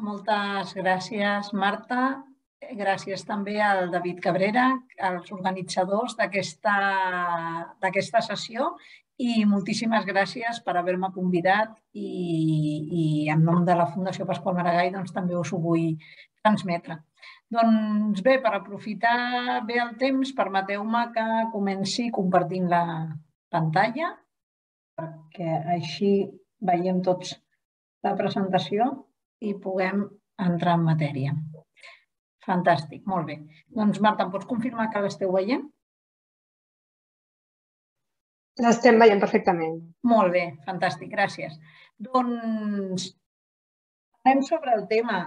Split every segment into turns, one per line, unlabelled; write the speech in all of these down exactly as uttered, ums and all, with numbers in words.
moltes gràcies, Marta. Gràcies també al David Cabrera, als organitzadors d'aquesta sessió, i moltíssimes gràcies per haver-me convidat i en nom de la Fundació Pasqual Maragall també us ho vull transmetre. Doncs bé, per aprofitar bé el temps, permeteu-me que comenci compartint la pantalla perquè així veiem tots la presentació i puguem entrar en matèria. Fantàstic, molt bé. Doncs Marta, em pots confirmar que l'esteu veient?
L'estem veient perfectament.
Molt bé, fantàstic, gràcies. Doncs anem sobre el tema.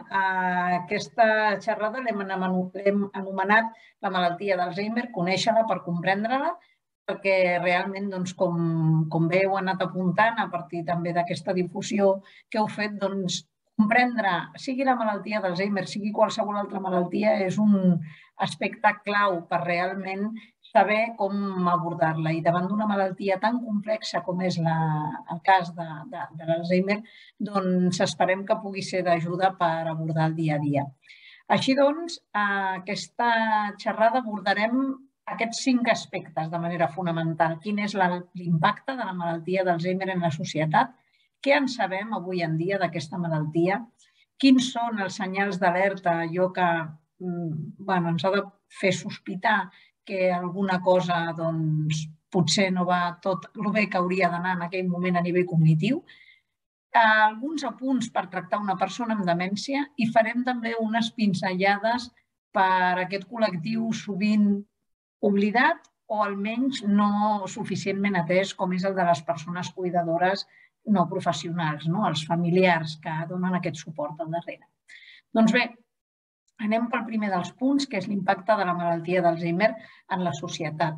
Aquesta xerrada l'hem anomenat la malaltia d'Alzheimer, conèixer-la per comprendre-la, perquè realment, com bé heu anat apuntant, a partir també d'aquesta difusió que heu fet, comprendre, sigui la malaltia d'Alzheimer, sigui qualsevol altra malaltia, és un aspecte clau per realment saber com abordar-la. I davant d'una malaltia tan complexa com és el cas de l'Alzheimer, doncs esperem que pugui ser d'ajuda per abordar el dia a dia. Així doncs, a aquesta xerrada abordarem aquests cinc aspectes de manera fonamental. Quin és l'impacte de la malaltia d'Alzheimer en la societat? Què en sabem avui en dia d'aquesta malaltia? Quins són els senyals d'alerta, allò que ens ha de fer sospitar que alguna cosa potser no va tot el bé que hauria d'anar en aquell moment a nivell cognitiu? Alguns apunts per tractar una persona amb demència i farem també unes pinzellades per a aquest col·lectiu sovint oblidat o almenys no suficientment atès, com és el de les persones cuidadores no professionals, els familiars que donen aquest suport al darrere. Doncs bé, anem pel primer dels punts, que és l'impacte de la malaltia d'Alzheimer en la societat.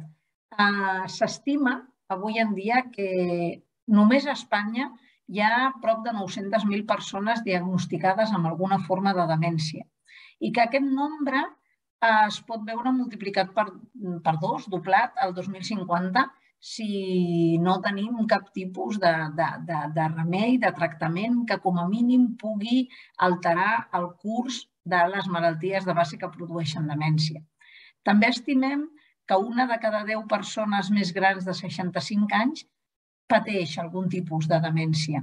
S'estima avui en dia que només a Espanya hi ha prop de nou-centes mil persones diagnosticades amb alguna forma de demència i que aquest nombre es pot veure multiplicat per dos, doblat el dos mil cinquanta, si no tenim cap tipus de remei, de tractament que com a mínim pugui alterar el curs de les malalties de base que produeixen demència. També estimem que una de cada deu persones més grans de seixanta-cinc anys pateix algun tipus de demència.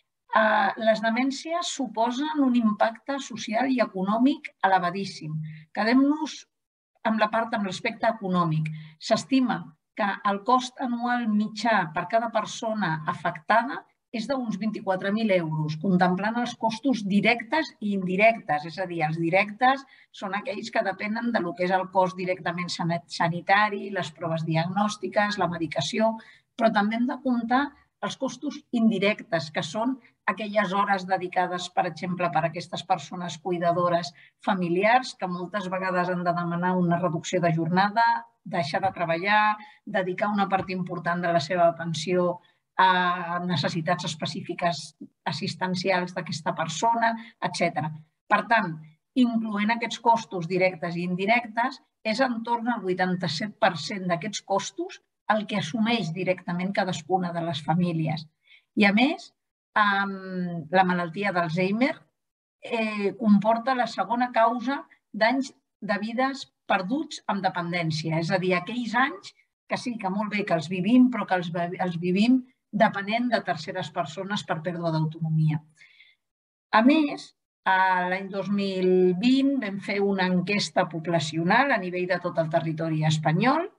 Les demències suposen un impacte social i econòmic elevadíssim. Quedem-nos amb la part, amb l'aspecte econòmic. S'estima que el cost anual mitjà per cada persona afectada és d'uns vint-i-quatre mil euros, contemplant els costos directes i indirectes. És a dir, els directes són aquells que depenen del que és el cost directament sanitari, les proves diagnòstiques, la medicació, però també hem de comptar els costos indirectes, que són aquelles hores dedicades, per exemple, per a aquestes persones cuidadores familiars, que moltes vegades han de demanar una reducció de jornada, deixar de treballar, dedicar una part important de la seva pensió a necessitats específiques assistencials d'aquesta persona, etcètera. Per tant, incloent aquests costos directes i indirectes, és entorn al vuitanta-set per cent d'aquests costos el que assumeix directament cadascuna de les famílies. I a més, la malaltia d'Alzheimer comporta la segona causa d'anys de vides perduts amb dependència. És a dir, aquells anys que sí que molt bé que els vivim, però que els vivim depenent de terceres persones per pèrdua d'autonomia. A més, l'any dos mil vint vam fer una enquesta poblacional a nivell de tot el territori espanyol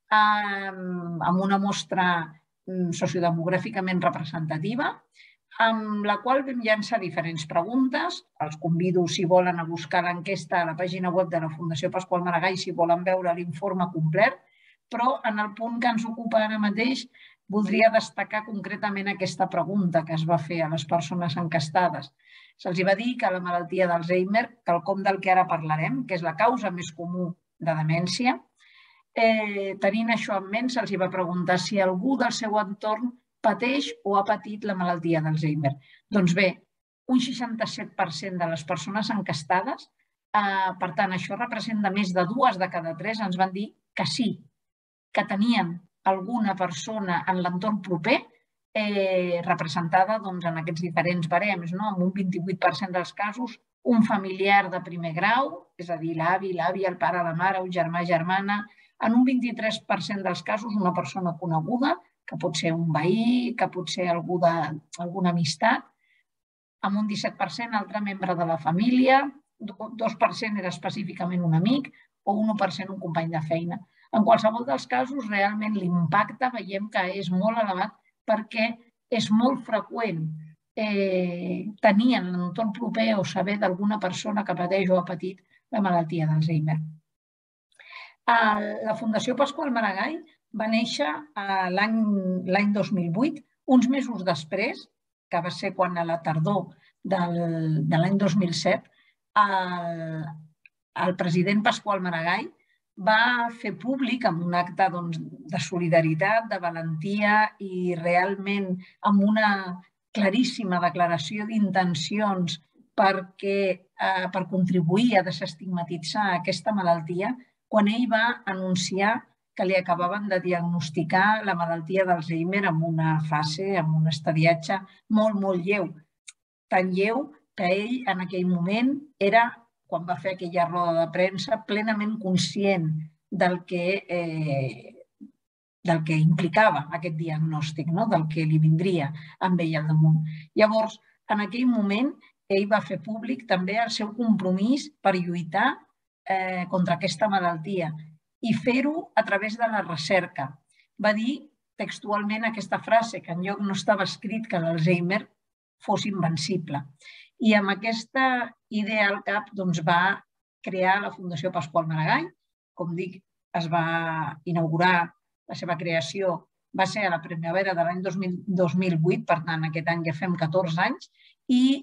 amb una mostra sociodemogràficament representativa, amb la qual vam llançar diferents preguntes. Els convido, si volen, a buscar l'enquesta a la pàgina web de la Fundació Pasqual Maragall si volen veure l'informe complet, però en el punt que ens ocupa ara mateix voldria destacar concretament aquesta pregunta que es va fer a les persones enquestades. Se'ls va dir que la malaltia d'Alzheimer, quelcom del que ara parlarem, que és la causa més comú de demència, tenint això en ment, se'ls va preguntar si algú del seu entorn pateix o ha patit la malaltia d'Alzheimer. Doncs bé, un seixanta-set per cent de les persones enquestades, per tant, això representa més de dues de cada tres, ens van dir que sí, que tenien alguna persona en l'entorn proper representada en aquests diferents barems, amb un vint-i-vuit per cent dels casos un familiar de primer grau, és a dir, l'avi, l'àvia, el pare, la mare, un germà, germana, en un vint-i-tres per cent dels casos una persona coneguda, que pot ser un veí, que pot ser algú d'alguna amistat, amb un disset per cent altre membre de la família, dos per cent era específicament un amic o un u per cent un company de feina. En qualsevol dels casos, realment l'impacte veiem que és molt elevat perquè és molt freqüent tenir en l'entorn proper o saber d'alguna persona que pateix o ha patit la malaltia d'Alzheimer. La Fundació Pasqual Maragall va néixer l'any dos mil vuit, uns mesos després, que va ser quan a la tardor de l'any dos mil set, el president Pasqual Maragall va fer públic amb un acte de solidaritat, de valentia i realment amb una claríssima declaració d'intencions per contribuir a desestigmatitzar aquesta malaltia, quan ell va anunciar que li acabaven de diagnosticar la malaltia d'Alzheimer amb una fase, amb un estadiatge molt, molt lleu. Tan lleu que ell en aquell moment era, quan va fer aquella roda de premsa, plenament conscient del que del que implicava aquest diagnòstic, del que li vindria amb ell al damunt. Llavors, en aquell moment, ell va fer públic també el seu compromís per lluitar contra aquesta malaltia i fer-ho a través de la recerca. Va dir textualment aquesta frase, que enlloc no estava escrit que l'Alzheimer fos invencible. I amb aquesta idea al cap va crear la Fundació Pasqual Maragall. Com dic, es va inaugurar, la seva creació va ser a la primavera de l'any dos mil vuit, per tant, aquest any ja fem catorze anys, i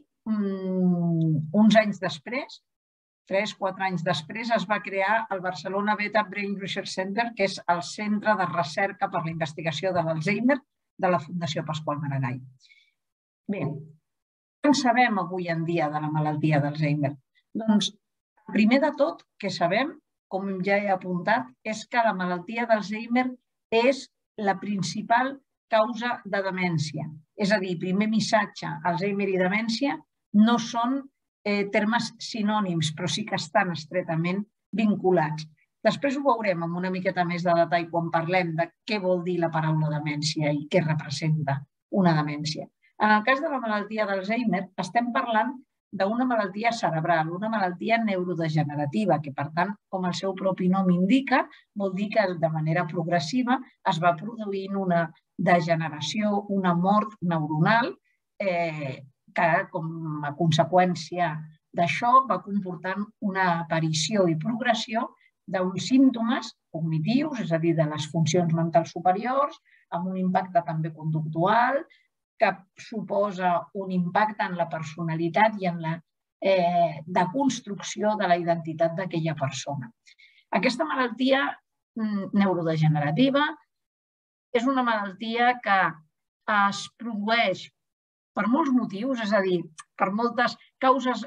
uns anys després, tres o quatre anys després, es va crear el Barcelona Beta Brain Research Center, que és el centre de recerca per la investigació de l'Alzheimer de la Fundació Pasqual Maragall. Bé, què en sabem avui en dia de la malaltia d'Alzheimer? Doncs, primer de tot, que sabem, com ja he apuntat, és que la malaltia d'Alzheimer és la principal causa de demència. És a dir, primer missatge, Alzheimer i demència no són termes sinònims, però sí que estan estretament vinculats. Després ho veurem amb una miqueta més de detall quan parlem de què vol dir la paraula demència i què representa una demència. En el cas de la malaltia d'Alzheimer, estem parlant d'una malaltia cerebral, una malaltia neurodegenerativa, que, per tant, com el seu propi nom indica, vol dir que de manera progressiva es va produint una degeneració, una mort neuronal, que, com a conseqüència d'això, va comportant una aparició i progressió d'uns símptomes cognitius, és a dir, de les funcions mentals superiors, amb un impacte també conductual, que suposa un impacte en la personalitat i en la deconstrucció de la identitat d'aquella persona. Aquesta malaltia neurodegenerativa és una malaltia que es produeix per molts motius, és a dir, per moltes causes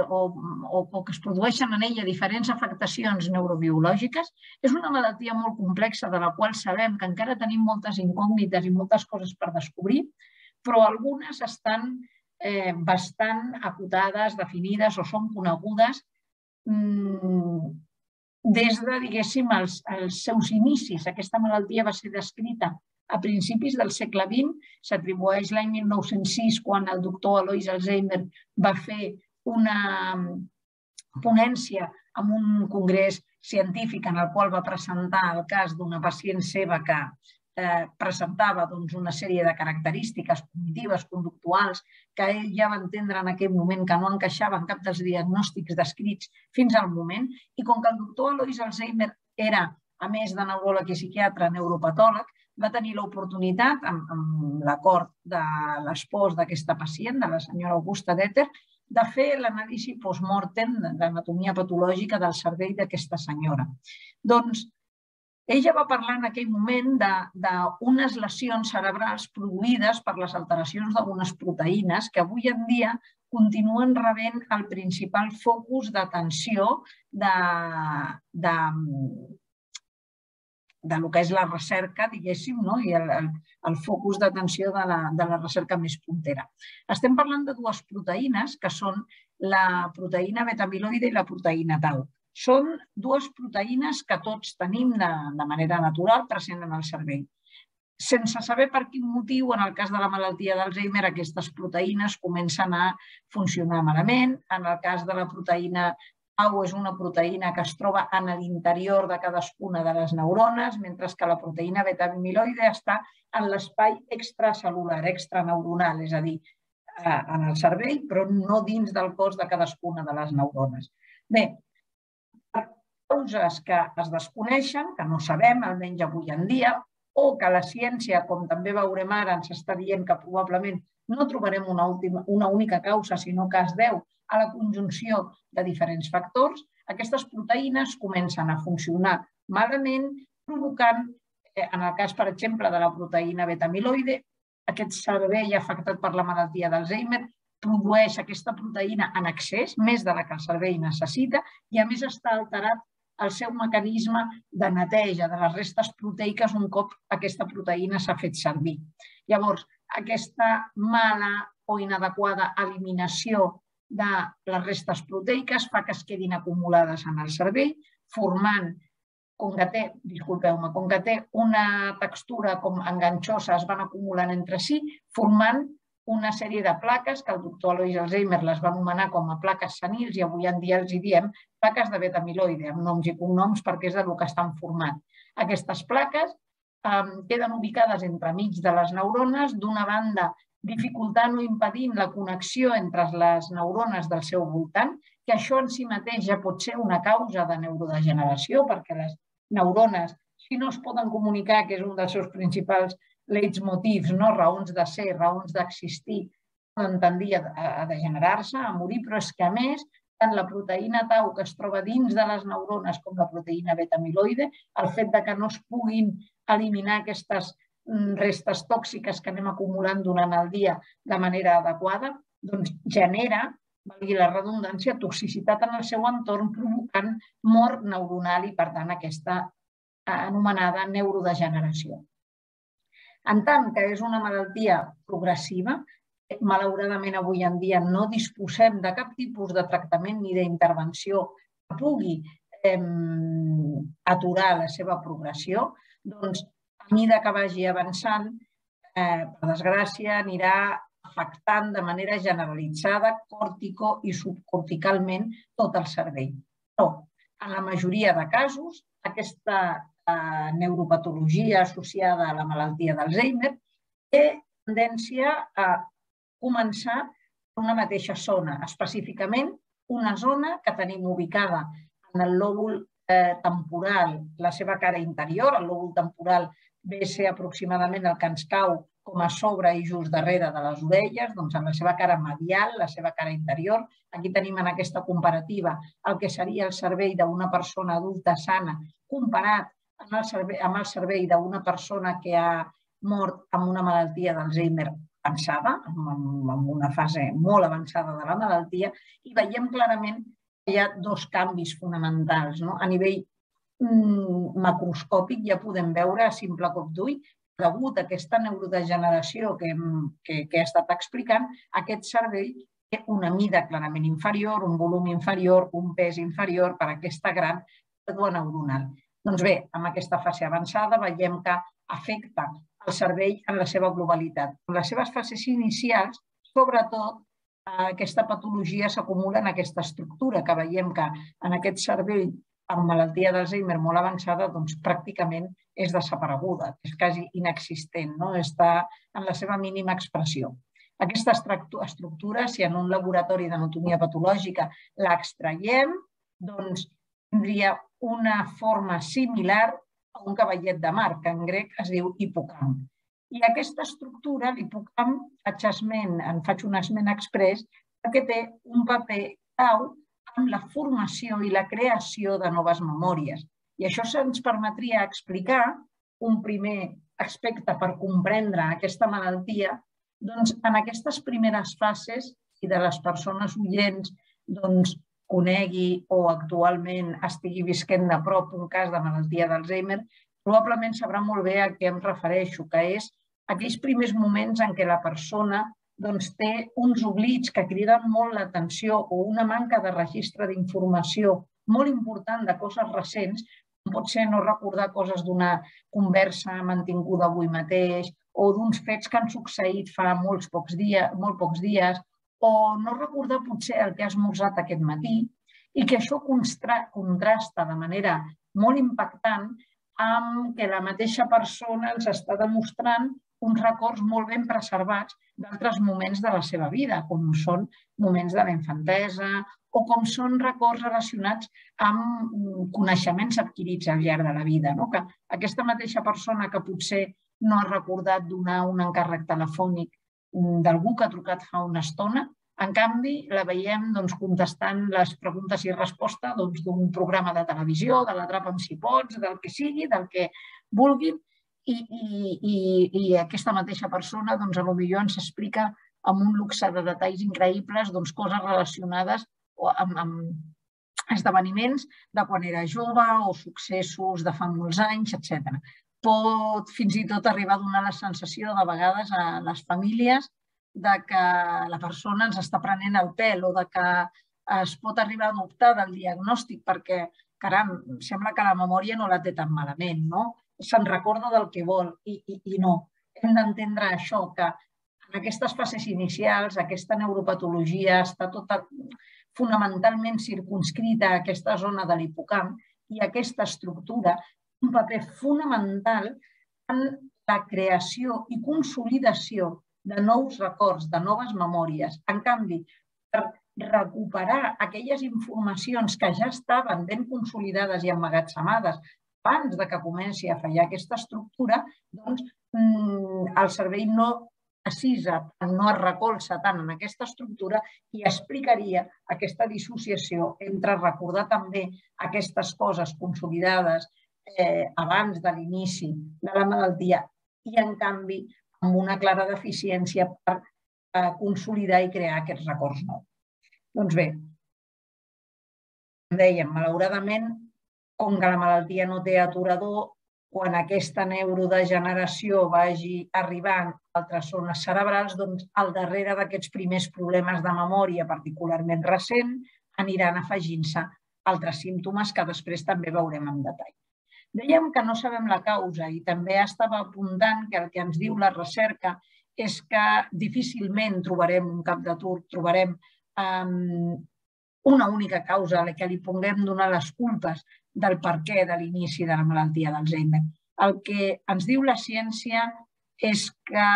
o que es produeixen en ella diferents afectacions neurobiològiques. És una malaltia molt complexa de la qual sabem que encara tenim moltes incògnites i moltes coses per descobrir, però algunes estan bastant acotades, definides o són conegudes des de, diguéssim, els seus inicis. Aquesta malaltia va ser descrita a principis del segle vint, s'atribueix l'any mil nou-cents sis, quan el doctor Alois Alzheimer va fer una ponència en un congrés científic en el qual va presentar el cas d'una pacient seva que presentava una sèrie de característiques cognitives, conductuals, que ell ja va entendre en aquell moment que no encaixaven cap dels diagnòstics descrits fins al moment, i com que el doctor Alois Alzheimer era, a més de neuròleg i psiquiatre, neuropatòleg, va tenir l'oportunitat, amb l'acord de l'espòs d'aquesta pacient, de la senyora Augusta Deter, de fer l'anàlisi post-mortem d'anatomia patològica del cervell d'aquesta senyora. Doncs, ella va parlar en aquell moment d'unes lesions cerebrals produïdes per les alteracions d'algunes proteïnes que avui en dia continuen rebent el principal focus d'atenció de del que és la recerca, diguéssim, i el focus d'atenció de la recerca més puntera. Estem parlant de dues proteïnes que són la proteïna beta-amiloide i la proteïna tau. Són dues proteïnes que tots tenim de manera natural present en el cervell. Sense saber per quin motiu, en el cas de la malaltia d'Alzheimer, aquestes proteïnes comencen a funcionar malament. En el cas de la proteïna tau, és una proteïna que es troba en l'interior de cadascuna de les neurones, mentre que la proteïna beta-amiloide està en l'espai extracel·lular, extraneuronal, és a dir, en el cervell, però no dins del cos de cadascuna de les neurones. Bé, per causes que es desconeixen, que no sabem, almenys avui en dia, o que la ciència, com també veurem ara, ens està dient que probablement no trobarem una, última, una única causa, sinó que es deu a la conjunció de diferents factors, aquestes proteïnes comencen a funcionar malament, provocant, en el cas, per exemple, de la proteïna beta-amiloide, aquest cervell afectat per la malaltia d'Alzheimer produeix aquesta proteïna en excés, més de la que el cervell necessita, i a més està alterat el seu mecanisme de neteja de les restes proteiques un cop aquesta proteïna s'ha fet servir. Llavors, aquesta mala o inadequada eliminació de les restes proteiques fa que es quedin acumulades en el cervell, formant, com que té, disculpeu-me, com que té una textura com enganxosa, es van acumulant entre si, formant una sèrie de plaques que el doctor Alois Alzheimer les va anomenar com a plaques senils i avui en dia els hi diem plaques de beta-amiloide, amb noms i cognoms perquè és del que estan formant. Aquestes plaques queden ubicades entremig de les neurones, d'una banda dificultant o impedint la connexió entre les neurones del seu voltant, que això en si mateix ja pot ser una causa de neurodegeneració, perquè les neurones, si no es poden comunicar, que és un dels seus principals leitmotivs, raons de ser, raons d'existir, poden tendir a degenerar-se, a morir, però és que a més, tant la proteïna tau que es troba dins de les neurones com la proteïna beta-amiloide, el fet que no es puguin eliminar aquestes restes tòxiques que anem acumulant durant el dia de manera adequada, doncs genera, valgui la redundància, toxicitat en el seu entorn, provocant mort neuronal i, per tant, aquesta anomenada neurodegeneració. En tant que és una malaltia progressiva, malauradament avui en dia no disposem de cap tipus de tractament ni d'intervenció que pugui aturar la seva progressió, doncs a mesura que vagi avançant, per desgràcia, anirà afectant de manera generalitzada còrtico i subcorticalment tot el cervell. Però, en la majoria de casos, aquesta neuropatologia associada a la malaltia d'Alzheimer té tendència a començar per una mateixa zona, específicament una zona que tenim ubicada en el lòbul temporal, la seva cara interior. El lòbul temporal ve a ser aproximadament el que ens cau com a sobre i just darrere de les orelles, doncs en la seva cara medial, la seva cara interior. Aquí tenim en aquesta comparativa el que seria el cervell d'una persona adulta sana comparat amb el cervell d'una persona que ha mort amb una malaltia d'Alzheimer avançada, amb una fase molt avançada de la malaltia, i veiem clarament que hi ha dos canvis fonamentals. A nivell macroscòpic ja podem veure a simple cop d'ull, degut a aquesta neurodegeneració que he estat explicant, aquest cervell té una mida clarament inferior, un volum inferior, un pes inferior per aquesta gran pèrdua neuronal. Doncs bé, amb aquesta fase avançada veiem que afecta el cervell en la seva globalitat. En les seves fases inicials, sobretot, aquesta patologia s'acumula en aquesta estructura, que veiem que en aquest cervell amb malaltia d'Alzheimer molt avançada, doncs pràcticament és desapareguda, és quasi inexistent, està en la seva mínima expressió. Aquesta estructura, si en un laboratori d'anatomia patològica l'extraiem, doncs tindria una forma similar a un cavallet de mar, que en grec es diu hipocamp. I aquesta estructura, l'hipocamp, en faig un esment exprés, perquè té un paper clau en la formació i la creació de noves memòries. I això ens permetria explicar un primer aspecte per comprendre aquesta malaltia, doncs en aquestes primeres fases, si de les persones oients conegui o actualment estigui visquent de prop un cas de malaltia d'Alzheimer, probablement sabrà molt bé a què em refereixo, que és aquells primers moments en què la persona doncs té uns oblits que criden molt l'atenció o una manca de registre d'informació molt important de coses recents, com pot ser no recordar coses d'una conversa mantinguda avui mateix o d'uns fets que han succeït fa molts pocs dies, molt pocs dies, o no recordar potser el que has esmorzat aquest matí, i que això contrasta de manera molt impactant amb que la mateixa persona ens està demostrant uns records molt ben preservats d'altres moments de la seva vida, com són moments de la infantesa o com són records relacionats amb coneixements adquirits al llarg de la vida. Que aquesta mateixa persona que potser no ha recordat donar un encàrrec telefònic d'algú que ha trucat fa una estona, en canvi, la veiem contestant les preguntes i respostes d'un programa de televisió, de l'Atrapa'm si pots, del que sigui, del que vulguin, i aquesta mateixa persona potser ens explica amb un luxe de detalls increïbles coses relacionades amb esdeveniments de quan era jove o successos de fa molts anys, etcètera. Pot fins i tot arribar a donar la sensació de vegades a les famílies que la persona ens està prenent el pèl o que es pot arribar a dubtar del diagnòstic perquè, caram, sembla que la memòria no la té tan malament, no? Se'n recorda del que vol i no. Hem d'entendre això, que en aquestes fases inicials aquesta neuropatologia està tota fonamentalment circunscrita a aquesta zona de l'hipocamp i aquesta estructura té un paper fonamental en la creació i consolidació de nous records, de noves memòries. En canvi, per recuperar aquelles informacions que ja estaven ben consolidades i emmagatzemades abans que comenci a fallar aquesta estructura, doncs el cervell no precisa, no es recolza tant en aquesta estructura i explicaria aquesta dissociació entre recordar també aquestes coses consolidades abans de l'inici de la malaltia i, en canvi, amb una clara deficiència per consolidar i crear aquests records nous. Doncs bé, com dèiem, malauradament, com que la malaltia no té aturador, quan aquesta neurodegeneració vagi arribant a altres zones cerebrals, doncs al darrere d'aquests primers problemes de memòria particularment recent aniran afegint-se altres símptomes que després també veurem en detall. Dèiem que no sabem la causa i també estava apuntant que el que ens diu la recerca és que difícilment trobarem un cap de turc, trobarem una única causa a la que li puguem donar les culpes del perquè de l'inici de la malaltia d'Alzheimer. El que ens diu la ciència és que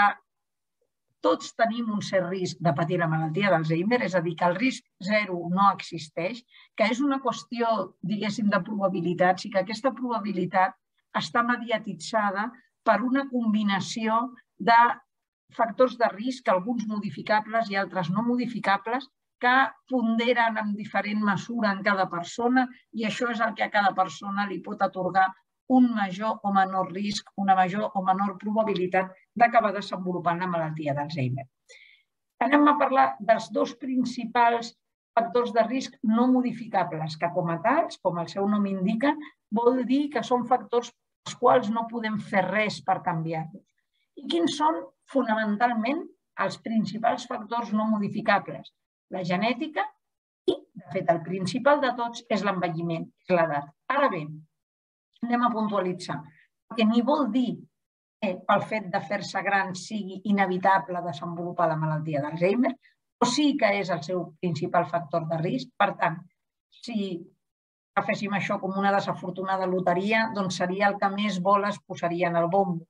tots tenim un cert risc de patir la malaltia d'Alzheimer, és a dir, que el risc zero no existeix, que és una qüestió, diguéssim, de probabilitats i que aquesta probabilitat està mediatitzada per una combinació de factors de risc, alguns modificables i altres no modificables, que ponderen en diferent mesura en cada persona i això és el que a cada persona li pot atorgar un major o menor risc, una major o menor probabilitat d'acabar desenvolupant la malaltia d'Alzheimer. Anem a parlar dels dos principals factors de risc no modificables, que com a tals, com el seu nom indica, vol dir que són factors els quals no podem fer res per canviar-los. I quins són fonamentalment els principals factors no modificables? La genètica i, de fet, el principal de tots és l'envelliment, és l'edat. Ara bé, anem a puntualitzar, perquè ni vol dir que pel fet de fer-se gran sigui inevitable desenvolupar la malaltia d'Alzheimer, o sí que és el seu principal factor de risc. Per tant, si féssim això com una desafortunada loteria, doncs seria el que més boles posaria en el bombo.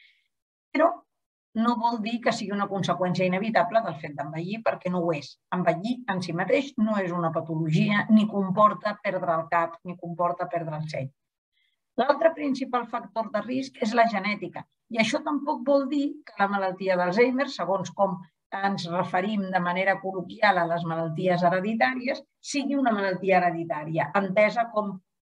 Però no vol dir que sigui una conseqüència inevitable del fet d'envellir, perquè no ho és. Envellir en si mateix no és una patologia, ni comporta perdre el cap, ni comporta perdre el seny. L'altre principal factor de risc és la genètica. I això tampoc vol dir que la malaltia d'Alzheimer, segons com ens referim de manera col·loquial a les malalties hereditàries, sigui una malaltia hereditària, entesa com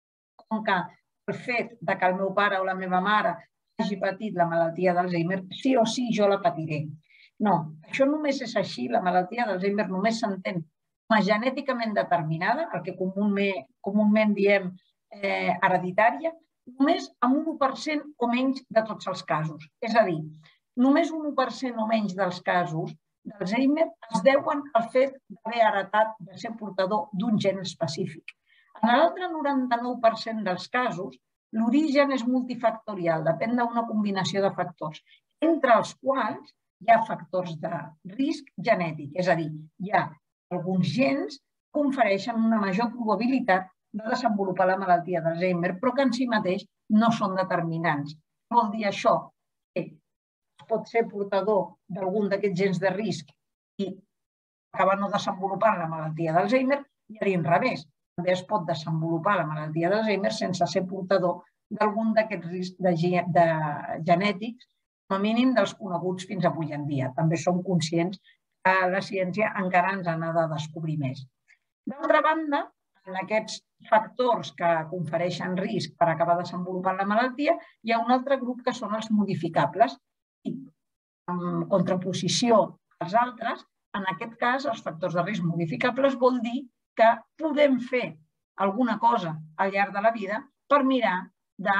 que el fet que el meu pare o la meva mare hagi patit la malaltia d'Alzheimer, sí o sí jo la patiré. No, això només és així, la malaltia d'Alzheimer només s'entén com a genèticament determinada, el que comúment diem hereditària, només amb un u per cent o menys de tots els casos. És a dir, només un u per cent o menys dels casos d'Alzheimer es deuen al fet d'haver heretat de ser portador d'un gen específic. En l'altre noranta-nou per cent dels casos, l'origen és multifactorial, depèn d'una combinació de factors, entre els quals hi ha factors de risc genètic, és a dir, hi ha alguns gens que confereixen una major probabilitat de desenvolupar la malaltia d'Alzheimer, però que en si mateix no són determinants. Què vol dir això? Que es pot ser portador d'algun d'aquests gens de risc i acabar no desenvolupant la malaltia d'Alzheimer, i a l'inrevés. També es pot desenvolupar la malaltia d'Alzheimer sense ser portador d'algun d'aquests riscs genètics, com a mínim dels coneguts fins avui en dia. També som conscients que la ciència encara ens n'ha de descobrir més. D'altra banda, en aquests factors que confereixen risc per acabar desenvolupant la malaltia, hi ha un altre grup que són els modificables. I en contraposició als altres, en aquest cas, els factors de risc modificables vol dir que podem fer alguna cosa al llarg de la vida per mirar de,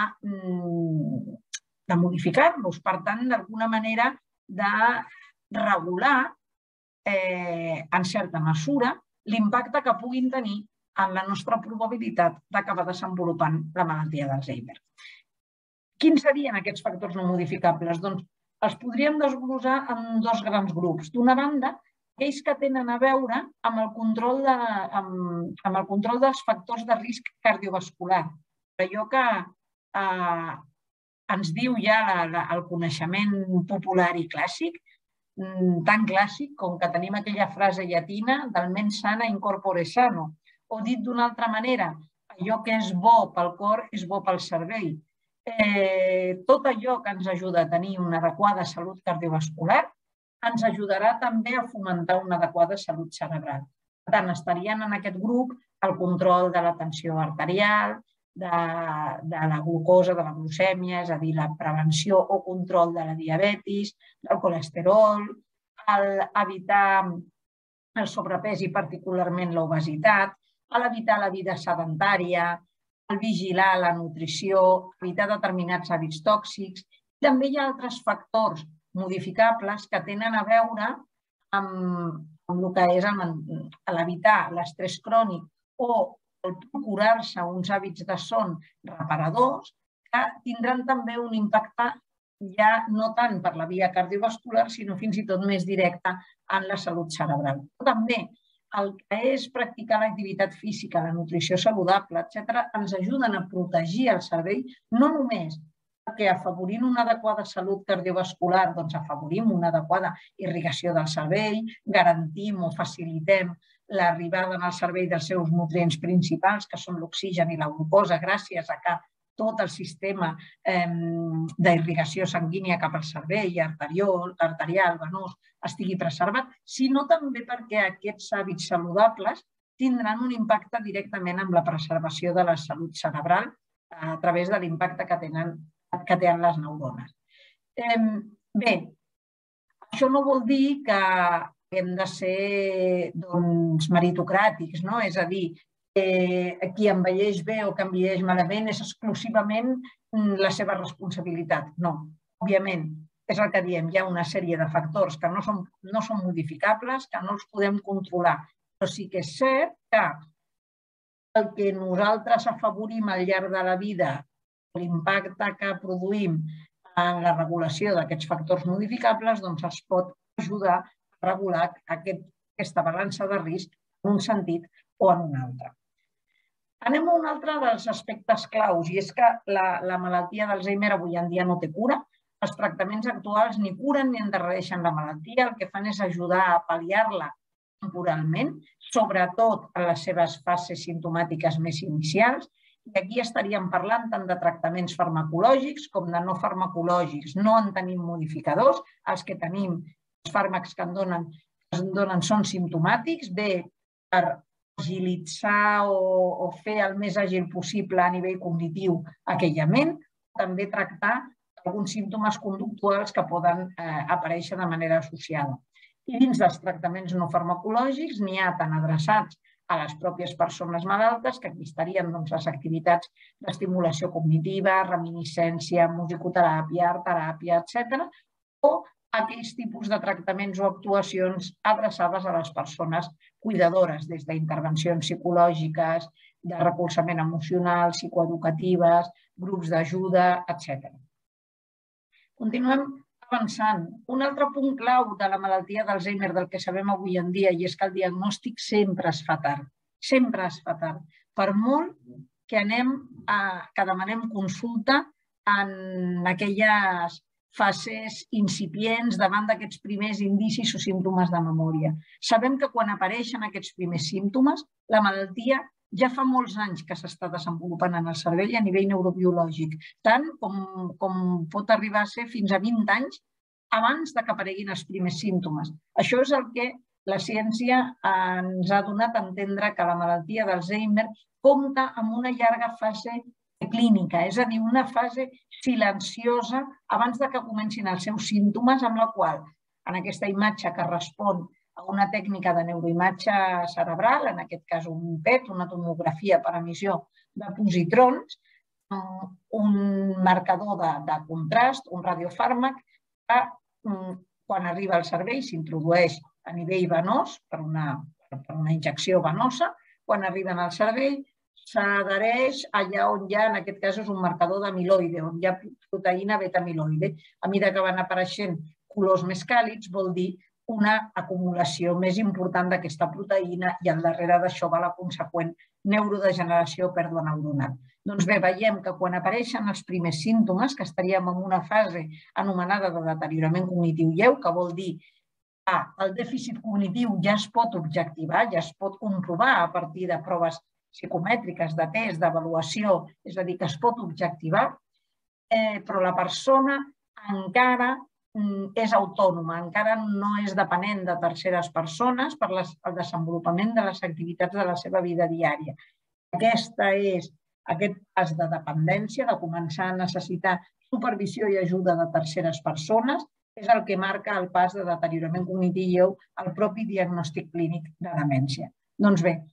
de modificar-los. Per tant, d'alguna manera de regular eh, en certa mesura l'impacte que puguin tenir en la nostra probabilitat d'acabar desenvolupant la malaltia d'Alzheimer. Quins serien aquests factors no modificables? Doncs els podríem desglossar en dos grans grups. D'una banda, aquells que tenen a veure amb el control, de, amb, amb el control dels factors de risc cardiovascular. Allò que eh, ens diu ja la, la, el coneixement popular i clàssic, tan clàssic com que tenim aquella frase llatina del mens sana in corpore sano, o dit d'una altra manera, allò que és bo pel cor és bo pel cervell. Eh, tot allò que ens ajuda a tenir una adequada salut cardiovascular ens ajudarà també a fomentar una adequada salut cerebral. Per tant, estarien en aquest grup el control de la tensió arterial, de, de la glucosa, de la glucèmia, és a dir, la prevenció o control de la diabetis, del colesterol, el evitar el sobrepès i particularment l'obesitat, evitar la vida sedentària, el vigilar la nutrició, evitar determinats hàbits tòxics. També hi ha altres factors modificables que tenen a veure amb, amb el que és l'evitar l'estrès crònic o el procurar-se uns hàbits de son reparadors que tindran també un impacte ja no tant per la via cardiovascular, sinó fins i tot més directe en la salut cerebral. També el que és practicar l'activitat física, la nutrició saludable, etcètera, ens ajuden a protegir el cervell, no només perquè afavorint una adequada salut cardiovascular, doncs afavorim una adequada irrigació del cervell, garantim o facilitem l'arribada en el cervell dels seus nutrients principals, que són l'oxigen i la glucosa, gràcies a que tot el sistema eh, d'irrigació sanguínia cap al cervell, arterial, arterial, venós, estigui preservat, sinó també perquè aquests hàbits saludables tindran un impacte directament amb la preservació de la salut cerebral a través de l'impacte que tenen, que tenen les neurones. Eh, bé, això no vol dir que hem de ser doncs, meritocràtics, no? És a dir, eh, qui envelleix bé o que envelleix malament és exclusivament la seva responsabilitat. No, òbviament, és el que diem, hi ha una sèrie de factors que no són, no són modificables, que no els podem controlar, però sí que és cert que el que nosaltres afavorim al llarg de la vida, l'impacte que produïm en la regulació d'aquests factors modificables, doncs es pot ajudar a regular aquest, aquesta balança de risc en un sentit o en un altre. Anem a un altre dels aspectes claus, i és que la, la malaltia d'Alzheimer avui en dia no té cura. Els tractaments actuals ni curen ni endarrereixen la malaltia, el que fan és ajudar a pal·liar-la temporalment, sobretot en les seves fases simptomàtiques més inicials. I aquí estaríem parlant tant de tractaments farmacològics com de no farmacològics. No en tenim modificadors, els que tenim, els fàrmacs que en donen, que en donen són simptomàtics, bé per agilitzar o, o fer el més àgil possible a nivell cognitiu aquella ment, també tractar alguns símptomes conductuals que poden eh, aparèixer de manera associada. I dins dels tractaments no farmacològics n'hi ha tant adreçats a les pròpies persones malaltes, que aquí estarien doncs, les activitats d'estimulació cognitiva, reminiscència, musicoteràpia, artteràpia, etcètera, o aquells tipus de tractaments o actuacions adreçades a les persones cuidadores, des d'intervencions psicològiques, de recolzament emocional, psicoeducatives, grups d'ajuda, etcètera. Continuem avançant. Un altre punt clau de la malaltia d'Alzheimer del que sabem avui en dia i és que el diagnòstic sempre es fa tard. Sempre es fa tard. Per molt que anem a, que demanem consulta en aquelles fases incipients davant d'aquests primers indicis o símptomes de memòria. Sabem que quan apareixen aquests primers símptomes, la malaltia ja fa molts anys que s'està desenvolupant en el cervell a nivell neurobiològic, tant com, com pot arribar a ser fins a vint anys abans que apareguin els primers símptomes. Això és el que la ciència ens ha donat a entendre que la malaltia d'Alzheimer compta amb una llarga fase clínica, és a dir, una fase silenciosa abans que comencin els seus símptomes, amb la qual, en aquesta imatge que respon a una tècnica de neuroimatge cerebral, en aquest cas un P E T, una tomografia per emissió de positrons, un marcador de, de contrast, un radiofàrmac, que quan arriba al cervell s'introdueix a nivell venós per una, per una injecció venosa, quan arriben al cervell s'adhereix allà on hi ha, en aquest cas és un marcador d'amiloide, on hi ha proteïna beta-amiloide. A mesura que van apareixent colors més càlids vol dir una acumulació més important d'aquesta proteïna i al darrere d'això va la conseqüent neurodegeneració o pèrdua neuronal. Doncs bé, veiem que quan apareixen els primers símptomes, que estaríem en una fase anomenada de deteriorament cognitiu lleu, que vol dir que el dèficit cognitiu ja es pot objectivar, ja es pot comprovar a partir de proves psicomètriques, de test, d'avaluació, és a dir, que es pot objectivar, però la persona encara és autònoma, encara no és dependent de terceres persones per al desenvolupament de les activitats de la seva vida diària. Aquesta és aquest pas de dependència, de començar a necessitar supervisió i ajuda de terceres persones, és el que marca el pas de deteriorament cognitiu al propi diagnòstic clínic de demència. Doncs bé,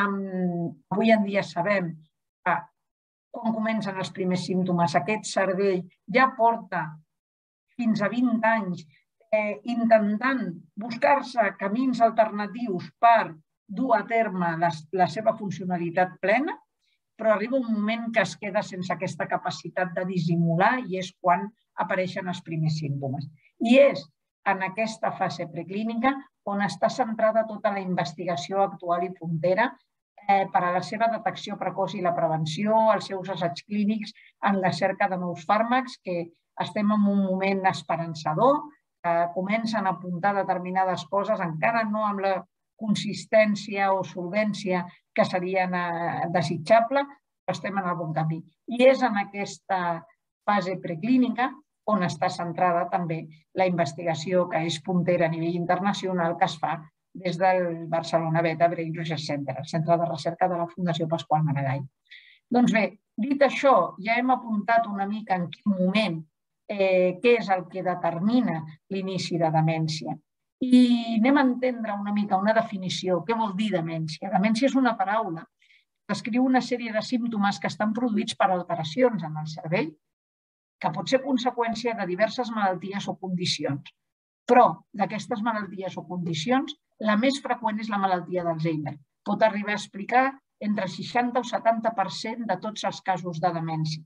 avui en dia sabem que quan comencen els primers símptomes, aquest cervell ja porta fins a vint anys intentant buscar-se camins alternatius per dur a terme la seva funcionalitat plena, però arriba un moment que es queda sense aquesta capacitat de dissimular i és quan apareixen els primers símptomes. I és en aquesta fase preclínica on està centrada tota la investigació actual i puntera per a la seva detecció precoç i la prevenció, els seus assaigs clínics en la cerca de nous fàrmacs, que estem en un moment esperançador, que comencen a apuntar determinades coses, encara no amb la consistència o solvència que serien desitjable, però estem en el bon camí. I és en aquesta fase preclínica on està centrada també la investigació que és puntera a nivell internacional que es fa des del Barcelona Beta Brain Research Center, el centre de recerca de la Fundació Pasqual Maragall. Doncs bé, dit això, ja hem apuntat una mica en quin moment què és el que determina l'inici de demència. I anem a entendre una mica una definició. Què vol dir demència? Demència és una paraula que descriu una sèrie de símptomes que estan produïts per alteracions en el cervell, que pot ser conseqüència de diverses malalties o condicions. Però d'aquestes malalties o condicions, la més freqüent és la malaltia d'Alzheimer. Pot arribar a explicar entre el seixanta o setanta per cent de tots els casos de demència.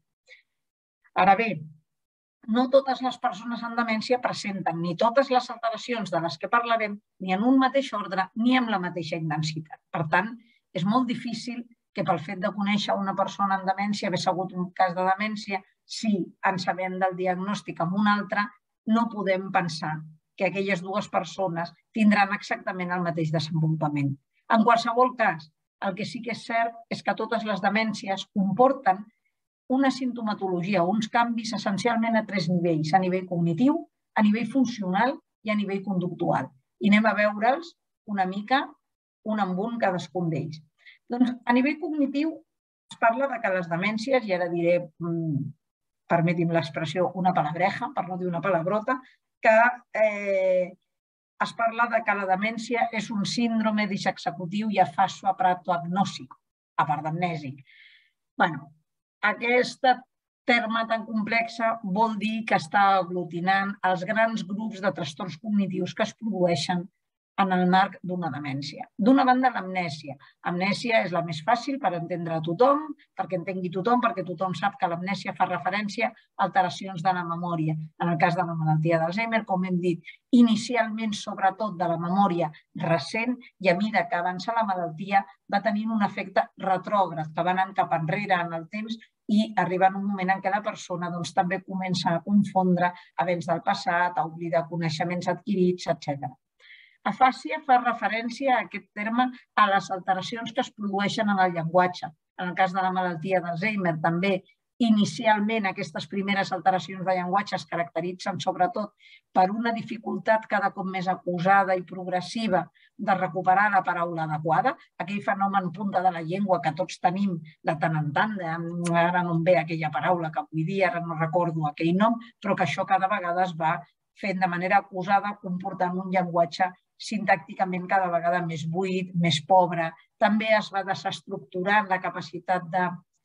Ara bé, no totes les persones amb demència presenten ni totes les alteracions de les que parlarem ni en un mateix ordre ni amb la mateixa intensitat. Per tant, és molt difícil que pel fet de conèixer una persona amb demència, haver sigut un cas de demència, si en sabem del diagnòstic amb una altra, no podem pensar que aquelles dues persones tindran exactament el mateix desenvolupament. En qualsevol cas, el que sí que és cert és que totes les demències comporten una sintomatologia, uns canvis essencialment a tres nivells, a nivell cognitiu, a nivell funcional i a nivell conductual. I anem a veure'ls una mica, un amb un, cadascun d'ells. Doncs a nivell cognitiu es parla que les demències, i ara diré, permeti'm l'expressió, una palabreja, per no dir una palabrota, que es parla que la demència és un síndrome disexecutiu i afaso apratoagnòsic, a part d'amnèsic. Bé, aquesta terme tan complex vol dir que està aglutinant els grans grups de trastorns cognitius que es produeixen en el marc d'una demència. D'una banda, l'amnèsia. Amnèsia és la més fàcil per entendre a tothom, perquè entengui tothom, perquè tothom sap que l'amnèsia fa referència a alteracions de la memòria. En el cas de la malaltia d'Alzheimer, com hem dit, inicialment, sobretot de la memòria recent, i a mesura que avança la malaltia va tenint un efecte retrògrad, que va anant cap enrere en el temps i arriba en un moment en què la persona doncs, també comença a confondre events del passat, a oblidar coneixements adquirits, etcètera. Afàsia fa referència a aquest terme a les alteracions que es produeixen en el llenguatge. En el cas de la malaltia d'Alzheimer, també inicialment aquestes primeres alteracions de llenguatge es caracteritzen sobretot per una dificultat cada cop més acusada i progressiva de recuperar la paraula adequada, aquell fenomen punta de la llengua que tots tenim de tant en tant, ara no em ve aquella paraula que vull dir, ara no recordo aquell nom, però que això cada vegada es va fent de manera acusada, comportant un llenguatge sintàcticament cada vegada més buit, més pobre. També es va desestructurant la capacitat de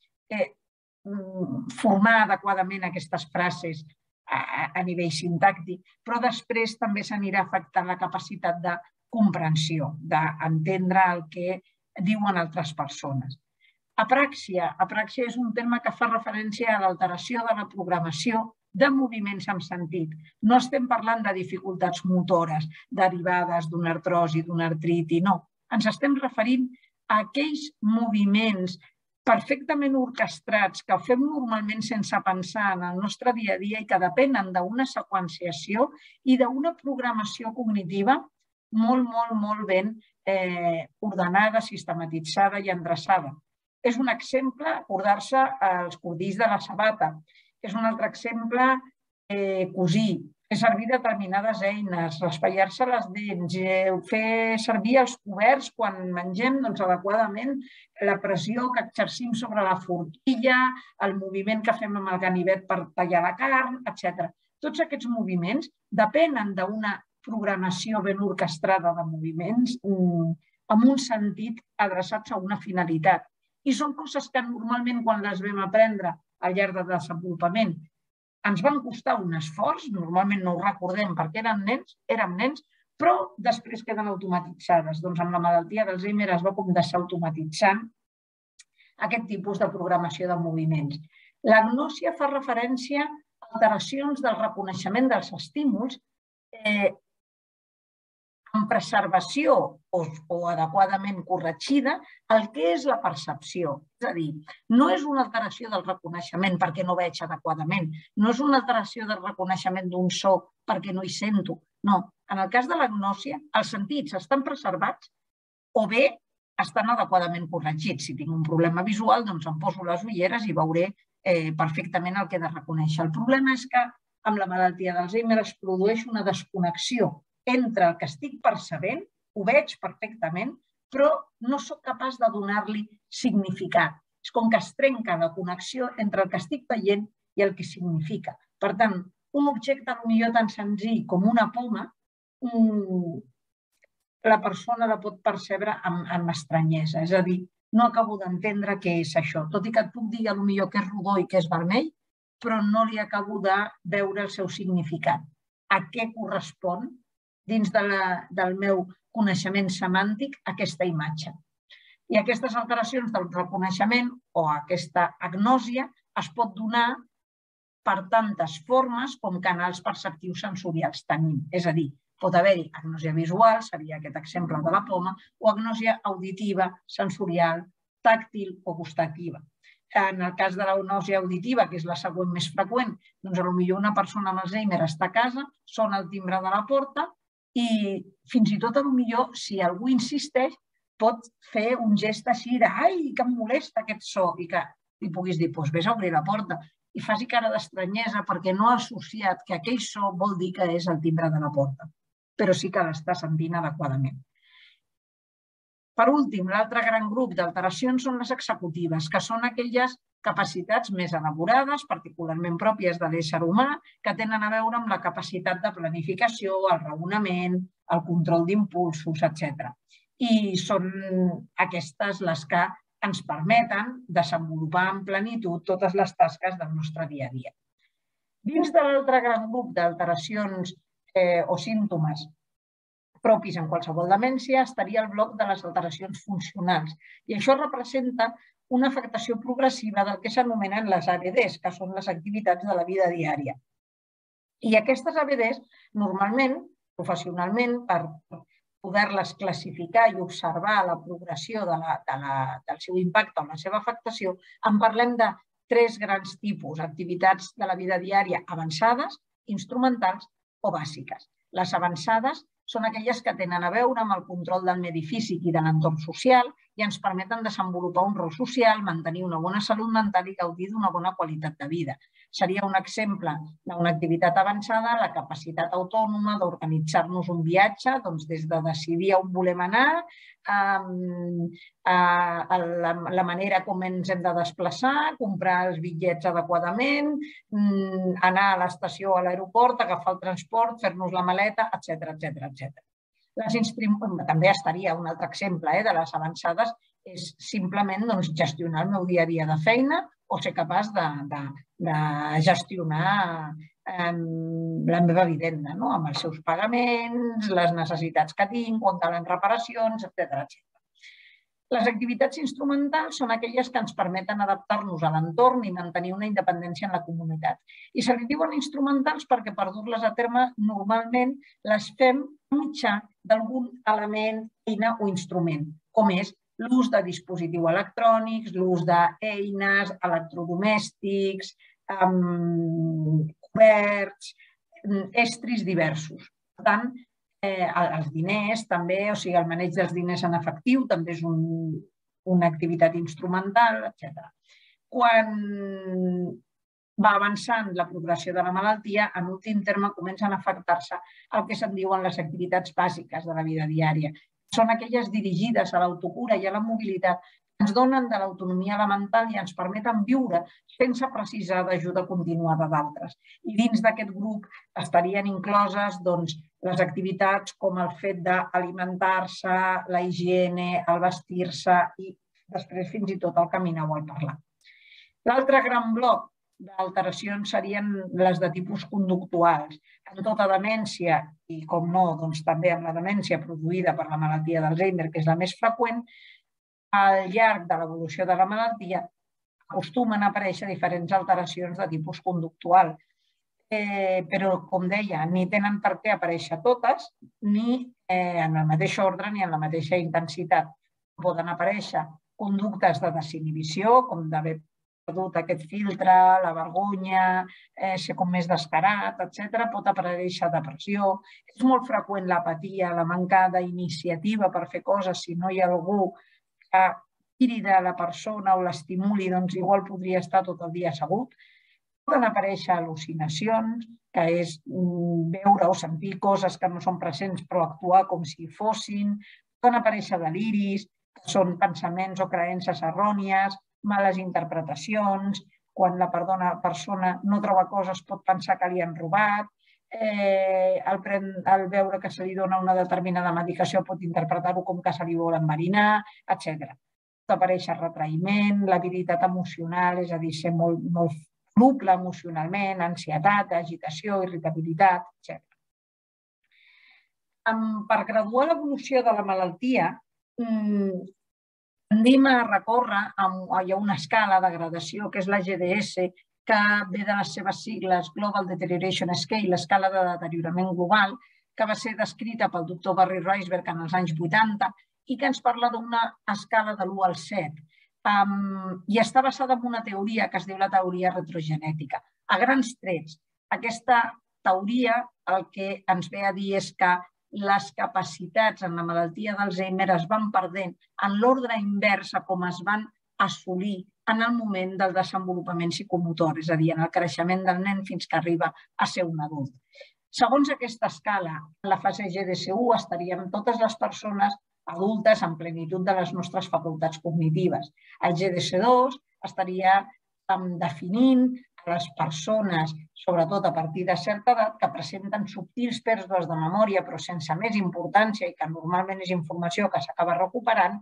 formar adequadament aquestes frases a nivell sintàctic, però després també s'anirà afectant la capacitat de comprensió, d'entendre el que diuen altres persones. Apràxia. Apràxia és un terme que fa referència a l'alteració de la programació de moviments amb sentit. No estem parlant de dificultats motores derivades d'una artrosi, d'una artriti, no. Ens estem referint a aquells moviments perfectament orquestrats que fem normalment sense pensar en el nostre dia a dia i que depenen d'una seqüenciació i d'una programació cognitiva molt, molt, molt ben ordenada, sistematitzada i endreçada. És un exemple acordar-se als cordills de la sabata. És un altre exemple cosir, fer servir determinades eines, raspallar-se les dents, fer servir els coberts quan mengem adequadament, la pressió que exercim sobre la forquilla, el moviment que fem amb el ganivet per tallar la carn, etcètera. Tots aquests moviments depenen d'una programació ben orquestrada de moviments amb un sentit adreçats a una finalitat. I són coses que normalment quan les vam aprendre al llarg del desenvolupament ens van costar un esforç, normalment no ho recordem perquè érem nens, érem nens, però després queden automatitzades. Doncs amb la malaltia d'Alzheimer es va començar automatitzant aquest tipus de programació de moviments. L'agnòsia fa referència a alteracions del reconeixement dels estímuls amb preservació o adequadament corregida el que és la percepció. És a dir, no és una alteració del reconeixement perquè no veig adequadament, no és una alteració del reconeixement d'un so perquè no hi sento. No, en el cas de l'agnòsia, els sentits estan preservats o bé estan adequadament corregits. Si tinc un problema visual, doncs em poso les ulleres i veuré perfectament el que he de reconèixer. El problema és que amb la malaltia d'Alzheimer es produeix una desconnexió entre el que estic percebent, ho veig perfectament, però no sóc capaç de donar-li significat. És com que es trenca la connexió entre el que estic veient i el que significa. Per tant, un objecte potser tan senzill com una poma, la persona la pot percebre amb estranyesa. És a dir, no acabo d'entendre què és això. Tot i que et puc dir potser que és rodó i que és vermell, però no li acabo de veure el seu significat. A què correspon dins del meu coneixement semàntic aquesta imatge. I aquestes alteracions del reconeixement o aquesta agnòsia es pot donar per tantes formes com canals perceptius sensorials tenim. És a dir, pot haver-hi agnòsia visual, seria aquest exemple de la poma, o agnòsia auditiva, sensorial, tàctil o gustativa. En el cas de l'agnòsia auditiva, que és la següent més freqüent, doncs potser una persona amb Alzheimer està a casa, sona el timbre de la porta i fins i tot, potser, si algú insisteix, pot fer un gest així de «ai, que em molesta aquest so» i que li puguis dir «doncs vés a obrir la porta» i faci cara d'estranyesa perquè no ha associat que aquell so vol dir que és el timbre de la porta, però sí que l'està sentint adequadament. Per últim, l'altre gran grup d'alteracions són les executives, que són aquelles capacitats més elaborades, particularment pròpies de l'ésser humà, que tenen a veure amb la capacitat de planificació, el raonament, el control d'impulsos, etcètera. I són aquestes les que ens permeten desenvolupar en plenitud totes les tasques del nostre dia a dia. Dins de l'altre gran grup d'alteracions o símptomes propis en qualsevol demència estaria el bloc de les alteracions funcionals. I això representa una afectació progressiva del que s'anomenen les A B Ds, que són les activitats de la vida diària. I aquestes A B Ds, normalment, professionalment, per poder-les classificar i observar la progressió de la, de la, del seu impacte o la seva afectació, en parlem de tres grans tipus, activitats de la vida diària avançades, instrumentals o bàsiques. Les avançades són aquelles que tenen a veure amb el control del medi físic i de l'entorn social i ens permeten desenvolupar un rol social, mantenir una bona salut mental i gaudir d'una bona qualitat de vida. Seria un exemple d'una activitat avançada, la capacitat autònoma d'organitzar-nos un viatge, doncs des de decidir on volem anar, la manera com ens hem de desplaçar, comprar els bitllets adequadament, anar a l'estació o a l'aeroport, agafar el transport, fer-nos la maleta, etcètera, etcètera, etcètera. També estaria un altre exemple de les avançades, és simplement gestionar el meu dia a dia de feina o ser capaç de gestionar la meva vivenda, amb els seus pagaments, les necessitats que tinc, quan calen reparacions, etcètera. Les activitats instrumentals són aquelles que ens permeten adaptar-nos a l'entorn i mantenir una independència en la comunitat. I se li diuen instrumentals perquè, per dur-les a terme, normalment les fem mitjà d'algun element, eina o instrument, com és l'ús de dispositius electrònics, l'ús d'eines, electrodomèstics, coberts, estris diversos. Per tant, els diners també, o sigui, el maneig dels diners en efectiu també és una activitat instrumental, etcètera. Quan va avançant la progressió de la malaltia, en últim terme comencen a afectar-se el que se'n diuen les activitats bàsiques de la vida diària. Són aquelles dirigides a l'autocura i a la mobilitat que ens donen de l'autonomia elemental i ens permeten viure sense precisar d'ajuda continuada d'altres. I dins d'aquest grup estarien incloses les activitats com el fet d'alimentar-se, la higiene, el vestir-se i després fins i tot el caminar o el parlar. L'altre gran bloc d'alteracions serien les de tipus conductuals. En tota demència, i com no, també en la demència produïda per la malaltia d'Alzheimer, que és la més freqüent, al llarg de l'evolució de la malaltia acostumen a aparèixer diferents alteracions de tipus conductual. Però, com deia, ni tenen per què aparèixer totes, ni en el mateix ordre ni en la mateixa intensitat. Poden aparèixer conductes de desinhibició, com d'haver perdut aquest filtre, la vergonya, ser com més descarat, etcètera. Pot aparèixer depressió. És molt freqüent l'apatia, la manca d'iniciativa per fer coses. Si no hi ha algú que tiri de la persona o l'estimuli, doncs igual podria estar tot el dia assegut. Poden aparèixer al·lucinacions, que és veure o sentir coses que no són presents però actuar com si fossin. Poden aparèixer deliris, que són pensaments o creences errònies, males interpretacions, quan la persona no troba coses pot pensar que li han robat, al veure que se li dona una determinada medicació pot interpretar-ho com que se li vol enverinar, etcètera. Pot aparèixer retraïment, labilitat emocional, és a dir, ser molt voluble emocionalment, ansietat, agitació, irritabilitat, etcètera. Per graduar l'evolució de la malaltia, tendim a recórrer a una escala de gradació, que és la G D S, que ve de les seves sigles Global Deterioration Scale, l'escala de deteriorament global, que va ser descrita pel doctor Barry Reisberg en els anys vuitanta i que ens parla d'una escala de l'u al set. I està basada en una teoria que es diu la teoria retrogenètica. A grans trets, aquesta teoria el que ens ve a dir és que les capacitats en la malaltia d'Alzheimer es van perdent en l'ordre invers a com es van assolir en el moment del desenvolupament psicomotor, és a dir, en el creixement del nen fins que arriba a ser un adult. Segons aquesta escala, en la fase G D S u estaríem totes les persones adultes en plenitud de les nostres facultats cognitives. El G D S dos estaria definint les persones, sobretot a partir de certa edat, que presenten subtils pèrdues de memòria però sense més importància i que normalment és informació que s'acaba recuperant,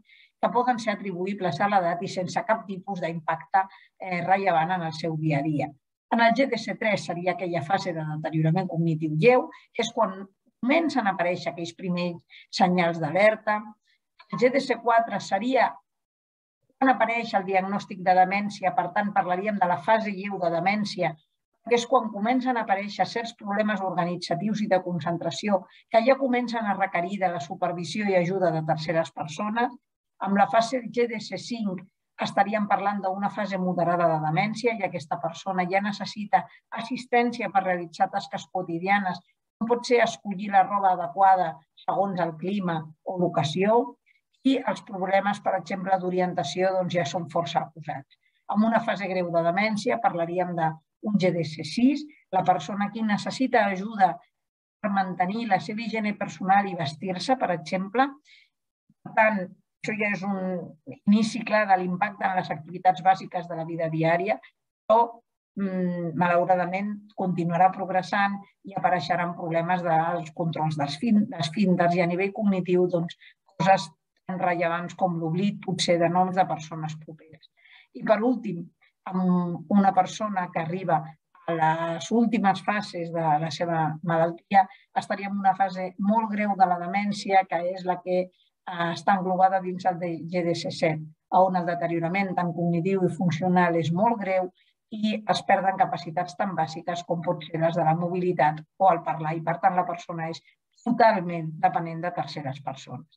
que poden ser atribuïbles a l'edat i sense cap tipus d'impacte rellevant en el seu dia a dia. En el G D S tres seria aquella fase de deteriorament cognitiu lleu, és quan comencen a aparèixer aquells primers senyals d'alerta. El G D S quatre seria quan apareix el diagnòstic de demència, per tant parlaríem de la fase lleu de demència, que és quan comencen a aparèixer certs problemes organitzatius i de concentració que ja comencen a requerir de la supervisió i ajuda de terceres persones. Amb la fase G D S cinc estaríem parlant d'una fase moderada de demència i aquesta persona ja necessita assistència per realitzar tasques quotidianes, com pot ser escollir la roba adequada segons el clima o l'ocasió, i els problemes, per exemple, d'orientació ja són força acusats. En una fase greu de demència parlaríem d'un G D S sis, la persona aquí necessita ajuda per mantenir la seva higiene personal i vestir-se, per exemple. Per tant, això ja és un inici clar de l'impacte en les activitats bàsiques de la vida diària, però malauradament continuarà progressant i apareixeran problemes dels controls dels esfínters i a nivell cognitiu coses tan rellevants com l'oblit potser de noms de persones properes. I per últim, amb una persona que arriba a les últimes fases de la seva malaltia, estaríem en una fase molt greu de la demència, que és la que està englobada dins el G D S set, on el deteriorament tant cognitiu i funcional és molt greu i es perden capacitats tan bàsiques com pot ser les de la mobilitat o el parlar, i per tant la persona és totalment dependent de terceres persones.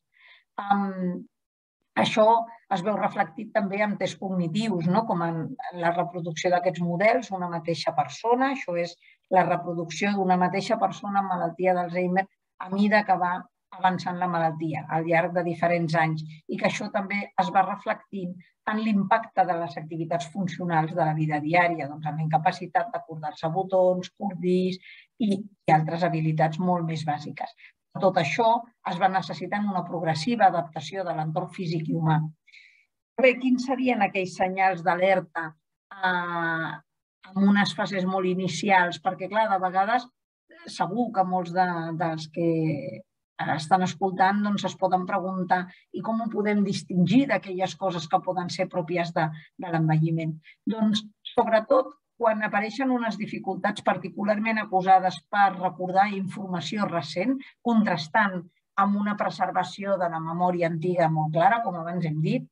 Això es veu reflectit també en tests cognitius, com en la reproducció d'aquests models, una mateixa persona, això és la reproducció d'una mateixa persona amb malaltia d'Alzheimer a mida que va avançant la malaltia al llarg de diferents anys i que això també es va reflectint en l'impacte de les activitats funcionals de la vida diària, amb la incapacitat d'acordar-se botons, cordills i altres habilitats molt més bàsiques. Tot això es va necessitant una progressiva adaptació de l'entorn físic i humà. Bé, quins serien aquells senyals d'alerta en unes fases molt inicials? Perquè, clar, de vegades segur que molts dels que estan escoltant es poden preguntar i com ho podem distingir d'aquelles coses que poden ser pròpies de l'envelliment. Doncs, sobretot, quan apareixen unes dificultats particularment acusades per recordar informació recent, contrastant amb una preservació de la memòria antiga molt clara, com abans hem dit,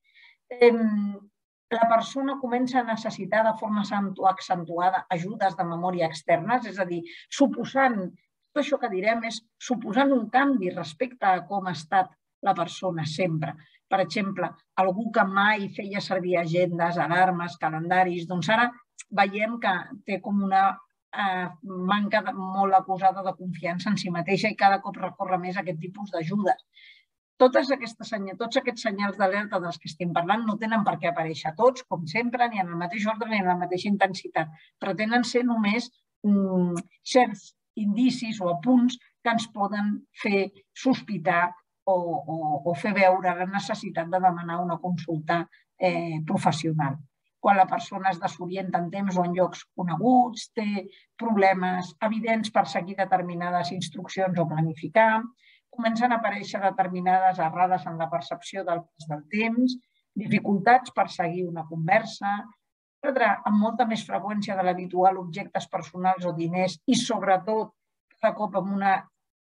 la persona comença a necessitar de forma accentuada ajudes de memòria externes, és a dir, suposant, tot això que direm és suposant un canvi respecte a com ha estat la persona sempre. Per exemple, algú que mai feia servir agendes, alarmes, calendaris, doncs ara veiem que té com una manca molt acusada de confiança en si mateixa i cada cop recorre més a aquest tipus d'ajudes. Tots aquests senyals d'alerta dels que estem parlant no tenen per què aparèixer tots, com sempre, ni en el mateix ordre ni en la mateixa intensitat, però tenen ser només certs indicis o apunts que ens poden fer sospitar o fer veure la necessitat de demanar una consulta professional. Quan la persona es desorienta en temps o en llocs coneguts, té problemes evidents per seguir determinades instruccions o planificar, comencen a aparèixer determinades errades en la percepció del pas del temps, dificultats per seguir una conversa, perdre amb molta més freqüència de l'habitual objectes personals o diners i, sobretot, cada cop amb una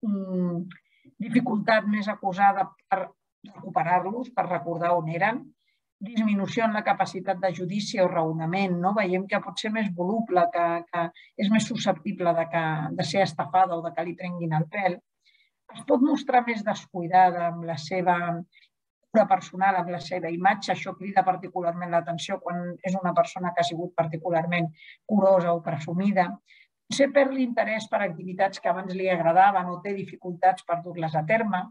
dificultat més acusada per recuperar-los, per recordar on eren, disminució en la capacitat de judici o raonament, veiem que pot ser més voluble, que és més susceptible de ser estafada o que li prenguin el pèl. Es pot mostrar més descuidada amb la seva cura personal, amb la seva imatge. Això crida particularment l'atenció quan és una persona que ha sigut particularment curosa o presumida. Potser perd l'interès per activitats que abans li agradaven o té dificultats per dur-les a terme.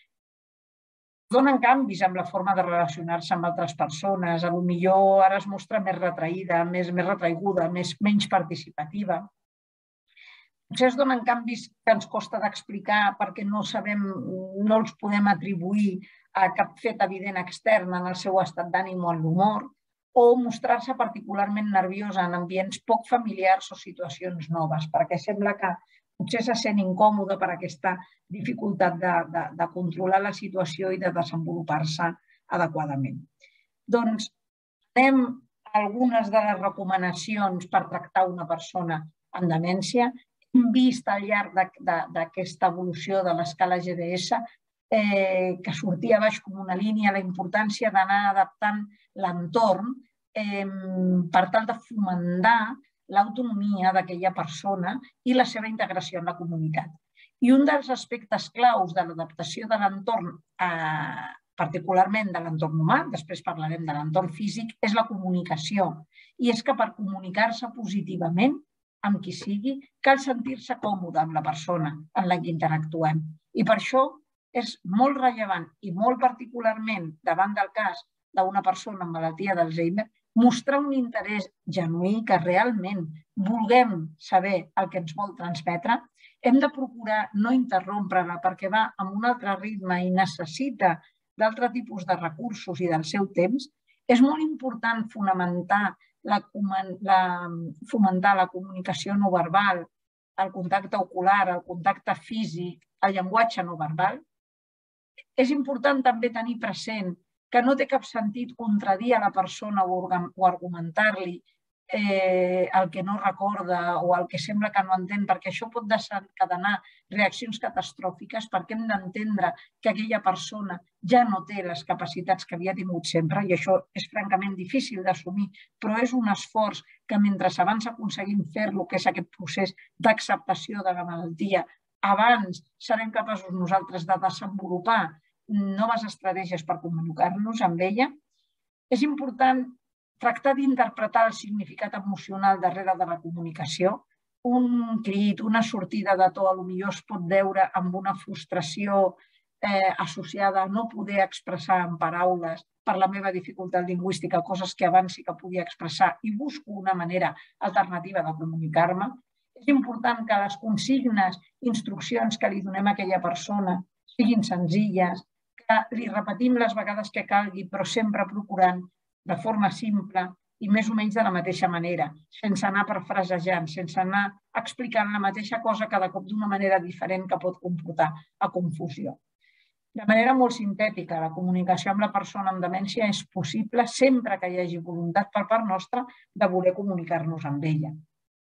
Donen canvis en la forma de relacionar-se amb altres persones. Potser ara es mostra més retraïda, més retraiguda, menys participativa. Potser es donen canvis que ens costa d'explicar perquè no sabem, no els podem atribuir a cap fet evident extern en el seu estat d'ànim o en l'humor, o mostrar-se particularment nerviosa en ambients poc familiars o situacions noves, perquè sembla que potser se sent incòmode per aquesta dificultat de controlar la situació i de desenvolupar-se adequadament. Doncs anem a algunes de les recomanacions per tractar una persona amb demència. Hem vist al llarg d'aquesta evolució de l'escala G D S que sortia baix com una línia la importància d'anar adaptant l'entorn per tal de fomentar l'autonomia d'aquella persona i la seva integració en la comunitat. I un dels aspectes claus de l'adaptació de l'entorn, particularment de l'entorn humà, després parlarem de l'entorn físic, és la comunicació. I és que per comunicar-se positivament amb qui sigui, cal sentir-se còmode amb la persona en la que interactuem. I per això és molt rellevant i molt particularment davant del cas d'una persona amb malaltia d'Alzheimer, mostrar un interès genuí que realment vulguem saber el que ens vol transmetre. Hem de procurar no interrompre-la perquè va amb un altre ritme i necessita d'altre tipus de recursos i del seu temps. És molt important fomentar la, la, fomentar la comunicació no verbal, el contacte ocular, el contacte físic, el llenguatge no verbal. És important també tenir present que no té cap sentit contradir a la persona o argumentar-li el que no recorda o el que sembla que no entén, perquè això pot desencadenar reaccions catastròfiques, perquè hem d'entendre que aquella persona ja no té les capacitats que havia tingut sempre, i això és francament difícil d'assumir, però és un esforç que mentre abans aconseguim fer-lo, que és aquest procés d'acceptació de la malaltia, abans serem capaços nosaltres de desenvolupar noves estratègies per comunicar-nos amb ella. És important tractar d'interpretar el significat emocional darrere de la comunicació. Un crit, una sortida de to, potser es pot veure amb una frustració associada a no poder expressar en paraules per la meva dificultat lingüística, coses que abans sí que podia expressar i busco una manera alternativa de comunicar-me. És important que les consignes, instruccions que li donem a aquella persona siguin senzilles, que li repetim les vegades que calgui, però sempre procurant de forma simple i més o menys de la mateixa manera, sense anar parafrasejant, sense anar explicant la mateixa cosa cada cop d'una manera diferent que pot comportar a confusió. De manera molt sintètica, la comunicació amb la persona amb demència és possible sempre que hi hagi voluntat per part nostra de voler comunicar-nos amb ella.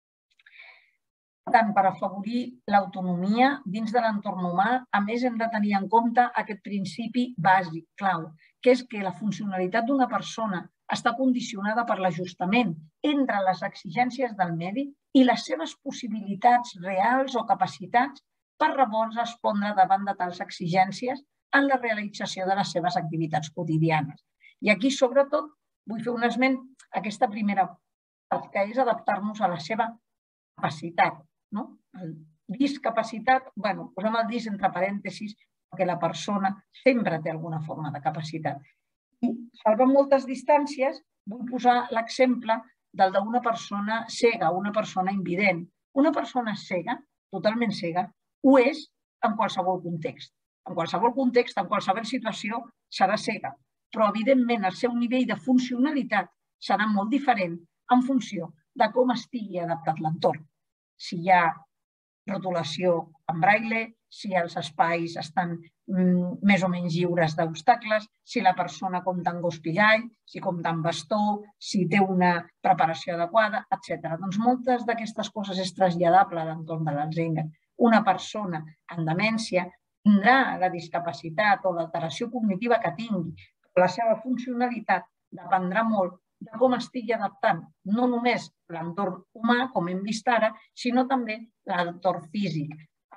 Per tant, per afavorir l'autonomia dins de l'entorn humà, a més hem de tenir en compte aquest principi bàsic, clau, que és que la funcionalitat d'una persona està condicionada per l'ajustament entre les exigències del medi i les seves possibilitats reals o capacitats per llavors respondre davant de tals exigències en la realització de les seves activitats quotidianes. I aquí, sobretot, vull fer un esment a aquesta primera part, que és adaptar-nos a la seva capacitat. El discapacitat, bueno, posem el dis entre parèntesis, perquè la persona sempre té alguna forma de capacitat. I salvant moltes distàncies, vull posar l'exemple del d'una persona cega, una persona invident. Una persona cega, totalment cega, ho és en qualsevol context. En qualsevol context, en qualsevol situació, serà cega. Però, evidentment, el seu nivell de funcionalitat serà molt diferent en funció de com estigui adaptat l'entorn. Si hi ha rotulació en braille, si els espais estan més o menys lliures d'obstacles, si la persona compta amb gospigall, si compta amb bastó, si té una preparació adequada, etcètera. Doncs moltes d'aquestes coses és traslladable a l'entorn de l'Alzheimer. Una persona amb demència tindrà la discapacitat o l'alteració cognitiva que tingui, però la seva funcionalitat dependrà molt de com estigui adaptant no només l'entorn humà, com hem vist ara, sinó també l'entorn físic.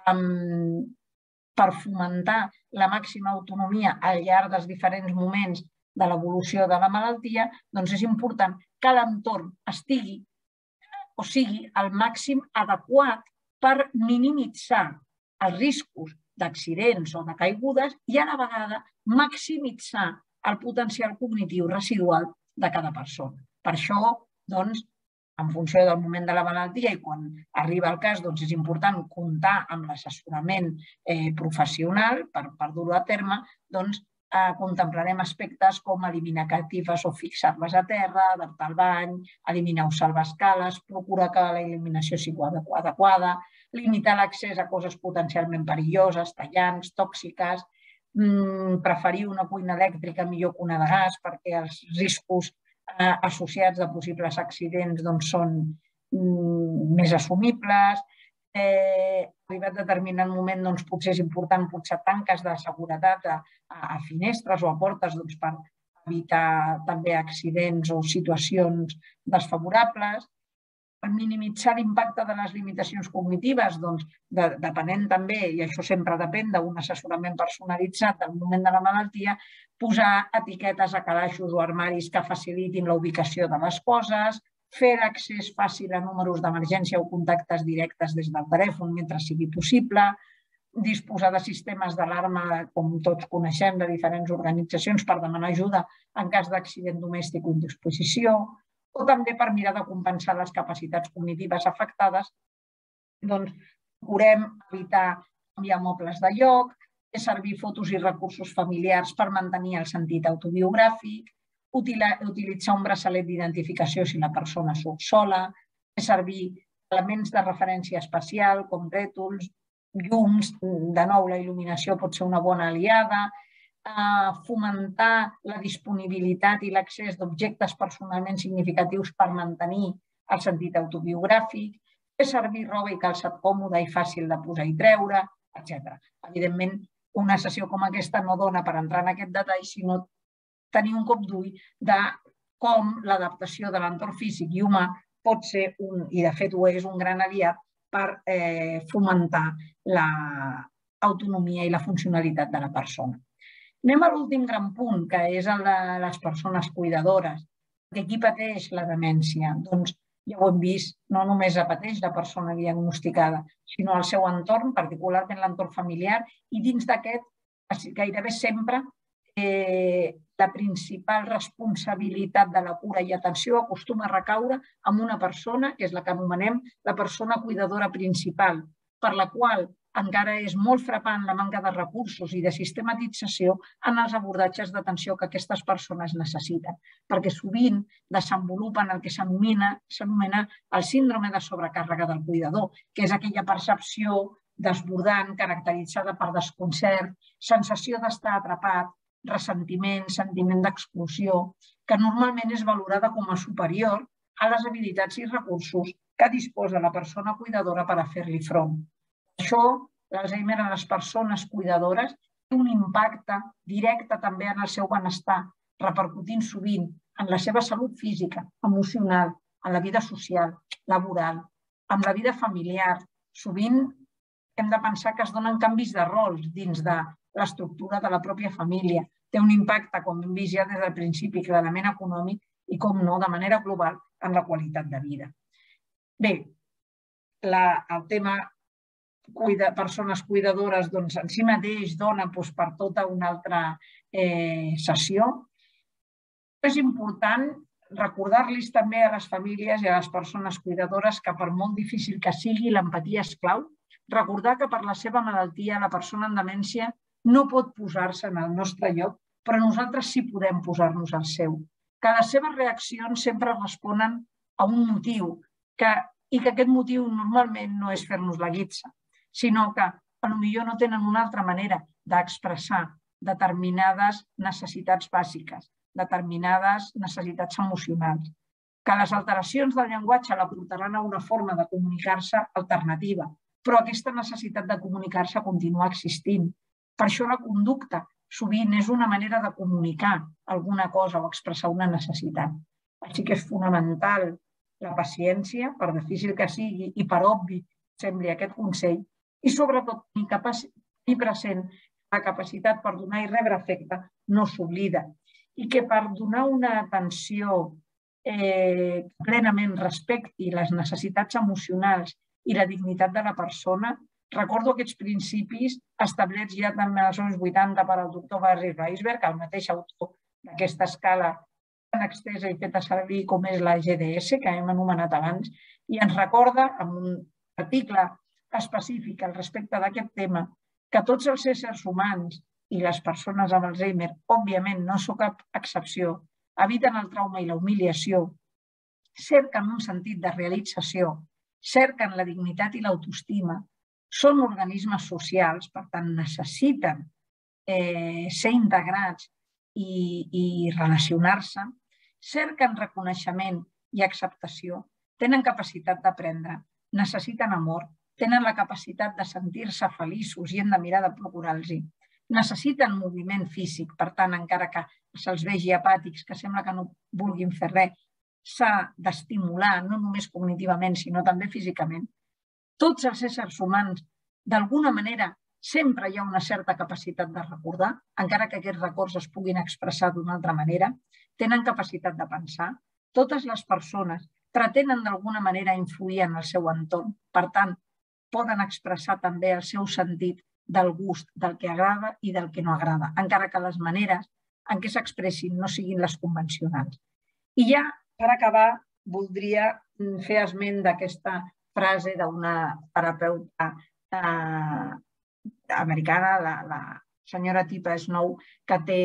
Per fomentar la màxima autonomia al llarg dels diferents moments de l'evolució de la malaltia, doncs és important que l'entorn estigui o sigui el màxim adequat per minimitzar els riscos d'accidents o de caigudes i a la vegada maximitzar el potencial cognitiu residual de cada persona. Per això, doncs, en funció del moment de la malaltia i quan arriba el cas, doncs és important comptar amb l'assessorament professional per dur-ho a terme, doncs contemplarem aspectes com eliminar catifes o fixar-les a terra, adaptar el bany, eliminar o salvar escales, procurar que la il·luminació sigui adequada, limitar l'accés a coses potencialment perilloses, tallants, tòxiques, preferir una cuina elèctrica millor que una de gas perquè els riscos associats de possibles accidents són més assumibles. Arribat a determinat moment potser és important posar tanques de seguretat a finestres o a portes per evitar també accidents o situacions desfavorables. Per minimitzar l'impacte de les limitacions cognitives, depenent també, i això sempre depèn d'un assessorament personalitzat del moment de la malaltia, posar etiquetes a calaixos o armaris que facilitin la ubicació de les coses, fer l'accés fàcil a números d'emergència o contactes directes des del telèfon mentre sigui possible, disposar de sistemes d'alarma, com tots coneixem, de diferents organitzacions per demanar ajuda en cas d'accident domèstic o indisposició, o també per mirar de compensar les capacitats cognitives afectades, doncs procurem evitar canviar mobles de lloc, fer servir fotos i recursos familiars per mantenir el sentit autobiogràfic, utilitzar un braçalet d'identificació si la persona surt sola, fer servir elements de referència espacial com rètols, llums, de nou la il·luminació pot ser una bona aliada, fomentar la disponibilitat i l'accés d'objectes personalment significatius per mantenir el sentit autobiogràfic, fer servir roba i calçat còmode i fàcil de posar i treure, etcètera. Evidentment, una sessió com aquesta no dona per entrar en aquest detall, sinó tenir un cop d'ull de com l'adaptació de l'entorn físic i humà pot ser, i de fet ho és, un gran aliat per fomentar l'autonomia i la funcionalitat de la persona. Anem a l'últim gran punt, que és el de les persones cuidadores. Qui pateix la demència? Doncs ja ho hem vist, no només la pateix la persona diagnosticada, sinó el seu entorn, particularment l'entorn familiar, i dins d'aquest gairebé sempre la principal responsabilitat de la cura i atenció acostuma a recaure en una persona, que és la que anomenem la persona cuidadora principal, per la qual encara és molt frapant la manca de recursos i de sistematització en els abordatges d'atenció que aquestes persones necessiten, perquè sovint desenvolupen el que s'anomena el síndrome de sobrecàrrega del cuidador, que és aquella percepció desbordant caracteritzada per desconcert, sensació d'estar atrapat, ressentiment, sentiment d'exclusió, que normalment és valorada com a superior a les habilitats i recursos que disposa la persona cuidadora per a fer-li front. Això, l'Alzheimer en les persones cuidadores, té un impacte directe també en el seu benestar, repercutint sovint en la seva salut física, emocional, en la vida social, laboral, en la vida familiar. Sovint hem de pensar que es donen canvis de rols dins de l'estructura de la pròpia família. Té un impacte, com hem vist ja des del principi, clarament econòmic i, com no, de manera global, en la qualitat de vida. Bé, el tema persones cuidadores en si mateix dona per tota una altra sessió. És important recordar-los també a les famílies i a les persones cuidadores que, per molt difícil que sigui, l'empatia és clau. Recordar que per la seva malaltia la persona amb demència no pot posar-se en el nostre lloc, però nosaltres sí podem posar-nos al seu. Que les seves reaccions sempre responen a un motiu i que aquest motiu normalment no és fer-nos la guitza, sinó que potser no tenen una altra manera d'expressar determinades necessitats bàsiques, determinades necessitats emocionals. Que les alteracions del llenguatge la portaran a una forma de comunicar-se alternativa, però aquesta necessitat de comunicar-se continua existint. Per això la conducta sovint és una manera de comunicar alguna cosa o expressar una necessitat. Així que és fonamental la paciència, per difícil que sigui i per obvi sembli aquest consell, i sobretot tenir present la capacitat per donar i rebre afecte no s'oblida i que per donar una atenció plenament respecti les necessitats emocionals i la dignitat de la persona, recordo aquests principis establerts ja també als anys vuitanta per al doctor Barry Weisberg, el mateix autor d'aquesta escala tan extesa i feta servir com és la G D S, que hem anomenat abans, i ens recorda, en un article específic al respecte d'aquest tema, que tots els éssers humans i les persones amb Alzheimer, òbviament no són cap excepció, eviten el trauma i la humiliació, cerquen un sentit de realització, cerquen la dignitat i l'autoestima, són organismes socials, per tant necessiten ser integrats i relacionar-se, cerquen reconeixement i acceptació, tenen capacitat d'aprendre, necessiten amor, tenen la capacitat de sentir-se feliços i hem de mirar de procurar-los. Necessiten moviment físic, per tant, encara que se'ls vegi apàtics, que sembla que no vulguin fer res, s'ha d'estimular, no només cognitivament, sinó també físicament. Tots els éssers humans, d'alguna manera, sempre hi ha una certa capacitat de recordar, encara que aquests records es puguin expressar d'una altra manera, tenen capacitat de pensar. Totes les persones pretenen d'alguna manera influir en el seu entorn, per tant, poden expressar també el seu sentit del gust, del que agrada i del que no agrada, encara que les maneres en què s'expressin no siguin les convencionals. I ja, per acabar, voldria fer esment d'aquesta frase d'una terapeuta americana, la senyora Tipa Snow, que té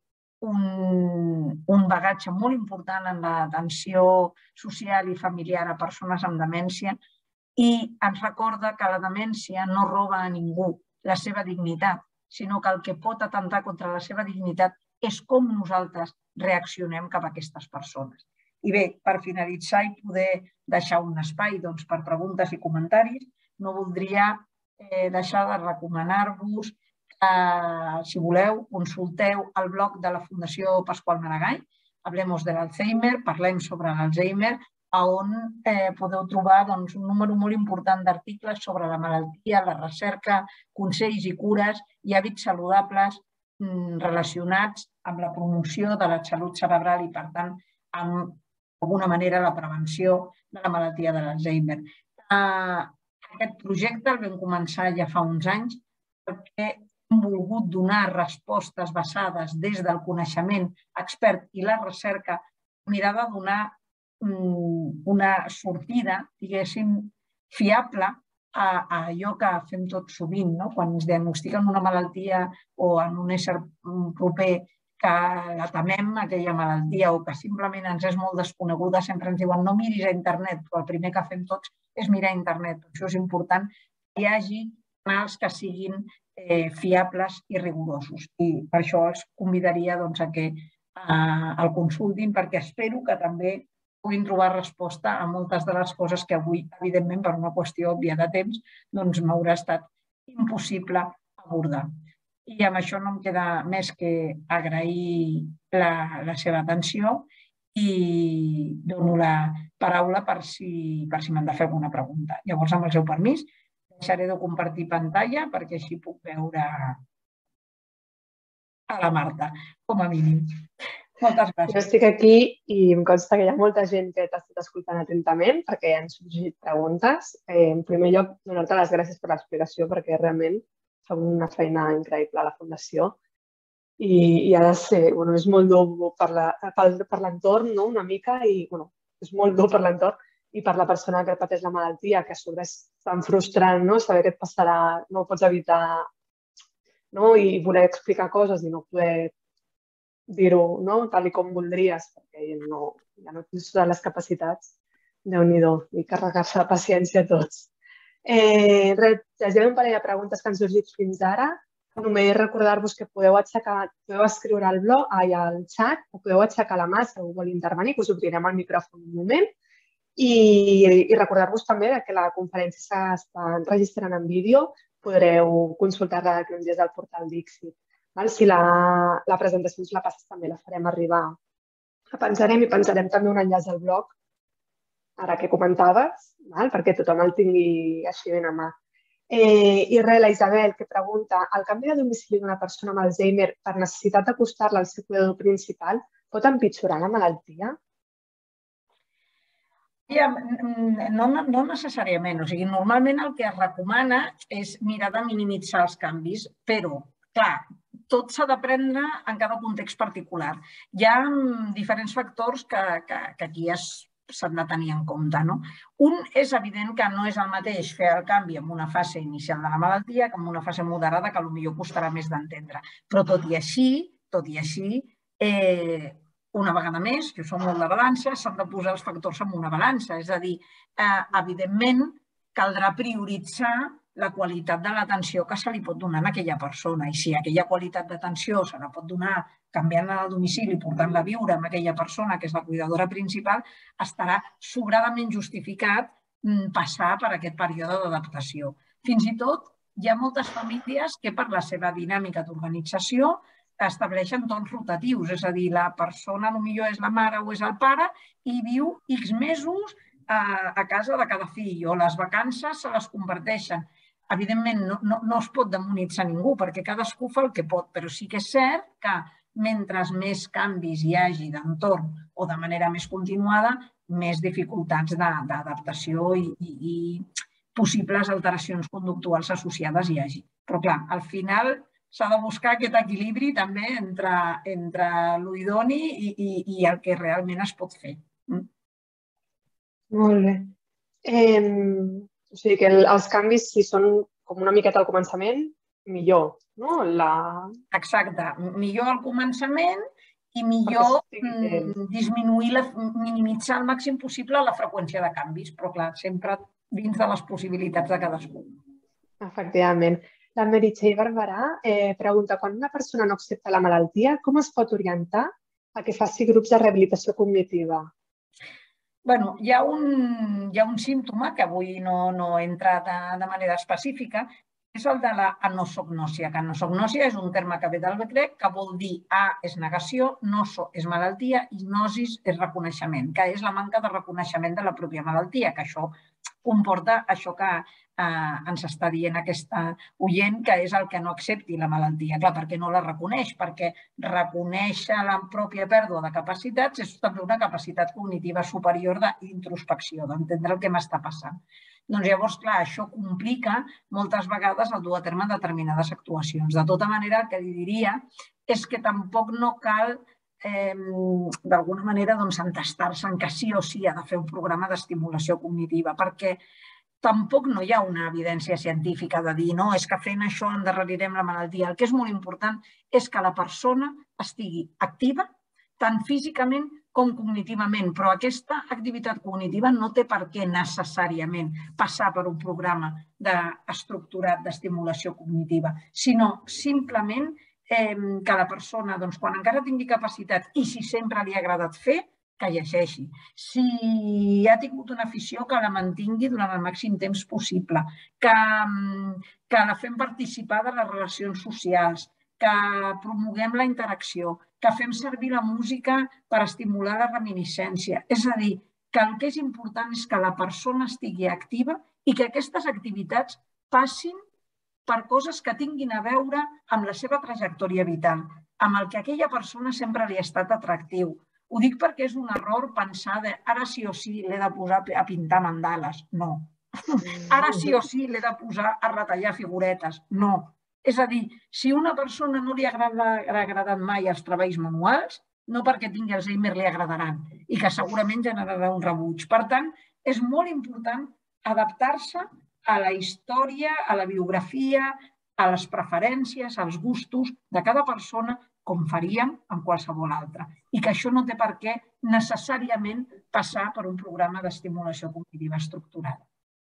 un bagatge molt important en l'atenció social i familiar a persones amb demència i ens recorda que la demència no roba a ningú la seva dignitat, sinó que el que pot atentar contra la seva dignitat és com nosaltres reaccionem cap a aquestes persones. I bé, per finalitzar i poder deixar un espai per preguntes i comentaris, no voldria deixar de recomanar-vos que, si voleu, consulteu el blog de la Fundació Pasqual Maragall, Hablemos de l'Alzheimer, parlem sobre l'Alzheimer, on podeu trobar un número molt important d'articles sobre la malaltia, la recerca, consells i cures i hàbits saludables relacionats amb la promoció de la salut cerebral i, per tant, amb d'alguna manera la prevenció de la malaltia de l'Alzheimer. Aquest projecte el vam començar ja fa uns anys perquè hem volgut donar respostes basades des del coneixement expert i la recerca, mirar de donar una sortida, diguéssim, fiable a allò que fem tot sovint, quan ens diagnostiquen una malaltia o en un ésser proper que la temem, aquella malaltia, o que simplement ens és molt desconeguda, sempre ens diuen no miris a internet, però el primer que fem tots és mirar a internet. Per això és important que hi hagi canals que siguin fiables i rigorosos. I per això els convidaria a que el consultin, perquè espero que també puguin trobar resposta a moltes de les coses que avui, evidentment, per una qüestió òbvia de temps, m'haurà estat impossible abordar. I amb això no em queda més que agrair la seva atenció i dono la paraula per si m'han de fer alguna pregunta. Llavors, amb el seu permís, deixaré de compartir pantalla perquè així puc veure a la Marta, com a mínim. Moltes gràcies.
Jo estic aquí i em consta que hi ha molta gent que t'ha estat escoltant atentament perquè han sorgit preguntes. En primer lloc, donar-te les gràcies per l'explicació perquè realment feu una feina increïble a la Fundació i ha de ser, és molt dur per l'entorn una mica i és molt dur per l'entorn i per la persona que pateix la malaltia, que a sobre és tan frustrant saber què et passarà, no ho pots evitar i voler explicar coses i no poder dir-ho tal com voldries perquè ja no tens totes les capacitats. Déu-n'hi-do, i carregar-se de paciència a tots. Llegiré un parell de preguntes que han sorgit fins ara. Només recordar-vos que podeu escriure al blog, al xat, o podeu aixecar la mà si algú vol intervenir, que us obrirem el micròfon un moment. I recordar-vos també que la conferència s'està enregistrant en vídeo, podreu consultar-la d'aquí uns dies al portal Dixit. Si la presentació ens la passes també la farem arribar. La penjarem i penjarem també un enllaç al blog, ara que comentaves, perquè tothom el tingui així ben a mà. I res, la Isabel, que pregunta, el canvi de domicili d'una persona amb Alzheimer per necessitat d'acostar-la al seu cuidador principal pot empitjorar la malaltia?
No necessàriament. Normalment el que es recomana és mirar de minimitzar els canvis, però, clar, tot s'ha de prendre en cada context particular. Hi ha diferents factors que aquí s'han de tenir en compte. Un és evident que no és el mateix fer el canvi en una fase inicial de la malaltia que en una fase moderada que potser costarà més d'entendre. Però tot i així, tot i així, una vegada més, jo soc molt de balança, s'han de posar els factors en una balança. És a dir, evidentment, caldrà prioritzar la qualitat de l'atenció que se li pot donar a aquella persona. I si aquella qualitat d'atenció se la pot donar canviant-la de domicili i portant-la a viure amb aquella persona, que és la cuidadora principal, estarà sobradament justificat passar per aquest període d'adaptació. Fins i tot hi ha moltes famílies que per la seva dinàmica d'organització estableixen torns rotatius, és a dir, la persona potser és la mare o és el pare i viu X mesos a casa de cada fill, o les vacances se les comparteixen. Evidentment, no, no es pot demonitzar ningú, perquè cadascú fa el que pot, però sí que és cert que mentre més canvis hi hagi d'entorn o de manera més continuada, més dificultats d'adaptació i, i, i possibles alteracions conductuals associades hi hagi. Però, clar, al final s'ha de buscar aquest equilibri també entre, entre l'idoni i, i, i el que realment es pot fer.
Molt bé. Eh, o sigui que el, els canvis, si són com una miqueta al començament, millor, no? La...
Exacte. Millor al començament i millor disminuir, la, minimitzar al màxim possible la freqüència de canvis, però clar, sempre dins de les possibilitats de cadascú.
Efectivament. La Meritxell Barberà eh, pregunta, quan una persona no accepta la malaltia, com es pot orientar a que faci grups de rehabilitació cognitiva?
Bueno, hi ha un, hi ha un símptoma que avui no, no he entrat de, de manera específica, és el de l'anosognòsia, que anosognòsia és un terme que ve del grec que vol dir a és negació, noso és malaltia i gnosis és reconeixement, que és la manca de reconeixement de la pròpia malaltia, que això comporta això que eh, ens està dient aquesta oient, que és el que no accepti la malaltia. Clar, perquè no la reconeix, perquè reconèixer la pròpia pèrdua de capacitats és també una capacitat cognitiva superior d'introspecció, d'entendre el que m'està passant. Doncs llavors, clar, això complica moltes vegades el dur a terme determinades actuacions. De tota manera, el que li diria és que tampoc no cal eh, d'alguna manera doncs, entestar-se en que sí o sí ha de fer un programa d'estimulació cognitiva, perquè tampoc no hi ha una evidència científica de dir no, és que fent això endarrerirem la malaltia. El que és molt important és que la persona estigui activa, tant físicament com cognitivament, però aquesta activitat cognitiva no té per què necessàriament passar per un programa estructurat d'estimulació cognitiva, sinó simplement eh, que la persona, doncs, quan encara tingui capacitat i si sempre li ha agradat fer, que llegeixi. Si ha tingut una afició, que la mantingui durant el màxim temps possible, que, que la fem participar de les relacions socials, que promoguem la interacció, que fem servir la música per estimular la reminiscència. És a dir, que el que és important és que la persona estigui activa i que aquestes activitats passin per coses que tinguin a veure amb la seva trajectòria vital, amb el que a aquella persona sempre li ha estat atractiu. Ho dic perquè és un error pensar de ara sí o sí l'he de posar a pintar mandales. No. Ara sí o sí l'he de posar a retallar figuretes. No. És a dir, si a una persona no li ha agradat mai els treballs manuals, no perquè tingui Alzheimer li agradaran i que segurament generarà un rebuig. Per tant, és molt important adaptar-se a la història, a la biografia, a les preferències, als gustos de cada persona, com faríem amb qualsevol altra. I que això no té per què necessàriament passar per un programa d'estimulació cognitiva estructurada.